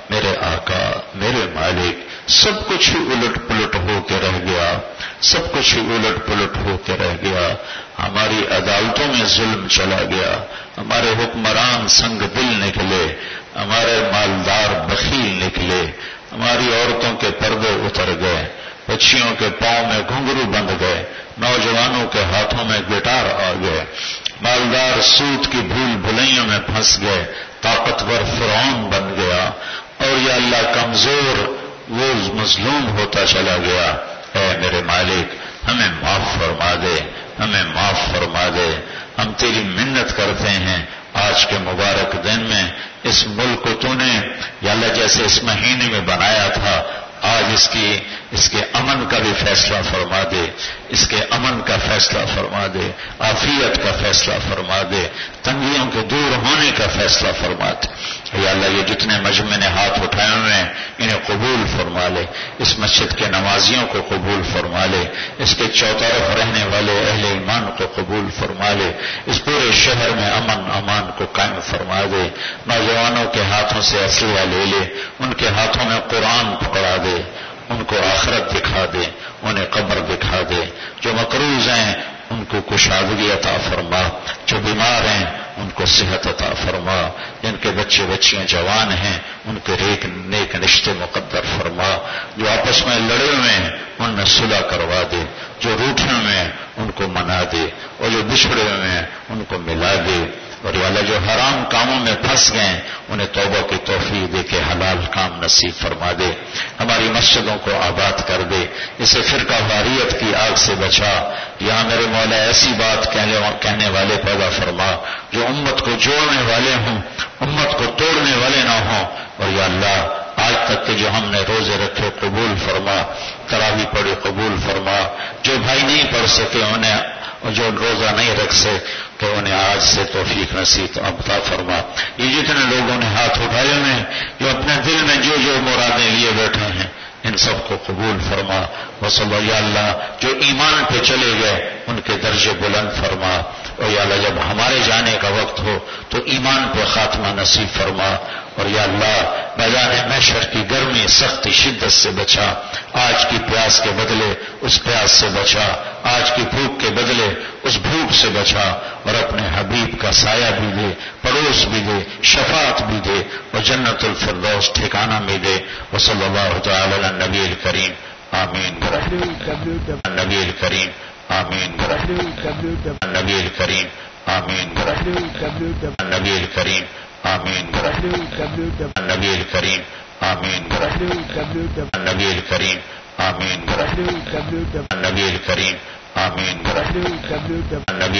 میرے مالک سب کچھ ہی الٹ پلٹ ہو کے رہ گیا، سب کچھ ہی الٹ پلٹ ہو کے رہ گیا۔ ہماری عدالتوں میں ظلم چلا گیا، ہمارے حکمران سنگ دل نکلے، ہمارے مالدار بخیل نکلے، ہماری عورتوں کے پردے اتر گئے، بچیوں کے پاؤں میں گھنگرو بند گئے، نوجوانوں کے ہاتھوں میں گٹار آ گئے، مالدار سود کی بھول بھلائیوں میں پھنس گئے، طاقتور فرعون بن گیا، اور یا اللہ کمزور وہ مظلوم ہوتا چلا گیا۔ اے میرے مالک ہمیں معاف فرما دے، ہمیں معاف فرما دے۔ ہم تیری منت کرتے ہیں آج کے مبارک دن میں اس ملک کو تو نے یا اللہ جیسے اس مہینے میں بنایا تھا، آج اس کے امن کا بھی فیصلہ فرما دے، اس کے امن کا فیصلہ فرما دے، عافیت کا فیصلہ فرما دے، تنگیوں کے دور ہونے کا فیصلہ فرما دے۔ یا اللہ یہ جتنے مجمع نے ہاتھ اٹھائے ہوئے ہیں انہیں قبول فرما لے، اس مسجد کے نمازیوں کو قبول فرما لے، اس کے چوطرف رہنے والے اہل ایمان کو قبول فرما لے، اس پورے شہر میں امن امان کو قائم فرما دے۔ نوجوانوں کے ہاتھوں سے اسلحہ لے لے، ان کے ہاتھوں میں قرآن پکڑا دے، ان کو آخرت دکھا دے، انہیں قبر دکھا دے، جو مقروض ہیں ان کو کشادگی عطا فرما، جو بیمار ہیں ان کو صحت عطا فرما، جن کے بچے بچیاں جوان ہیں ان کے نیک رشتے مقدر فرما، جو آپس میں لڑے ہوئے ہیں ان میں صلح کروا دے، جو روٹھے ہوئے ہیں ان کو منا دے، اور جو بچھڑے ہوئے ہیں ان کو ملا دے، اور یا اللہ جو حرام کاموں میں پھنس گئے انہیں توبہ کی توفیق دے کے حلال کام نصیب فرما دے، ہماری مسجدوں کو آباد کر دے، اسے فرقہ واریت کی آگ سے بچا، یہاں میرے مولا ایسی بات کہنے والے پیدا فرما جو امت کو جوڑنے والے ہوں، امت کو توڑنے والے نہ ہوں، اور یا اللہ آج تک کے جو ہم نے روزے رکھے قبول فرما، تراویح پڑھی قبول فرما، جو بھائی نہیں پڑھ سکے انہیں اور جو روزہ نہیں رکھ سکے انہیں آج سے توفیق نصیب عطا فرما۔ یہ جتنے لوگوں نے ہاتھ اٹھائے ہوئے ہیں جو اپنے دل میں جو مرادیں لیے بیٹھے ہیں ان سب کو قبول فرما، وصلی یا اللہ جو ایمان پہ چلے گئے ان کے درجے بلند فرما، اور یا اللہ جب ہمارے جانے کا وقت ہو تو ایمان پہ خاتمہ نصیب فرما، اور یا اللہ میدان محشر کی گرمی سختی شدت سے بچا، آج کی پیاس کے بدلے اس پیاس سے بچا، آج کی بھوک کے بدلے اس بھوک سے بچا، اور اپنے حبیب کا سایہ بھی دے، پڑوس بھی دے، شفاعت بھی دے، اور جنت الفردوس ٹھکانہ بھی دے۔ وصلی اللہ تعالی علی النبی الکریم آمین برحمتہ النبی الکریم آمین برحمتہ النبی الکریم آمین النبی الکریم آمین النبی الکریم آمین النبی الکریم آمین النبی الکریم آمین النبی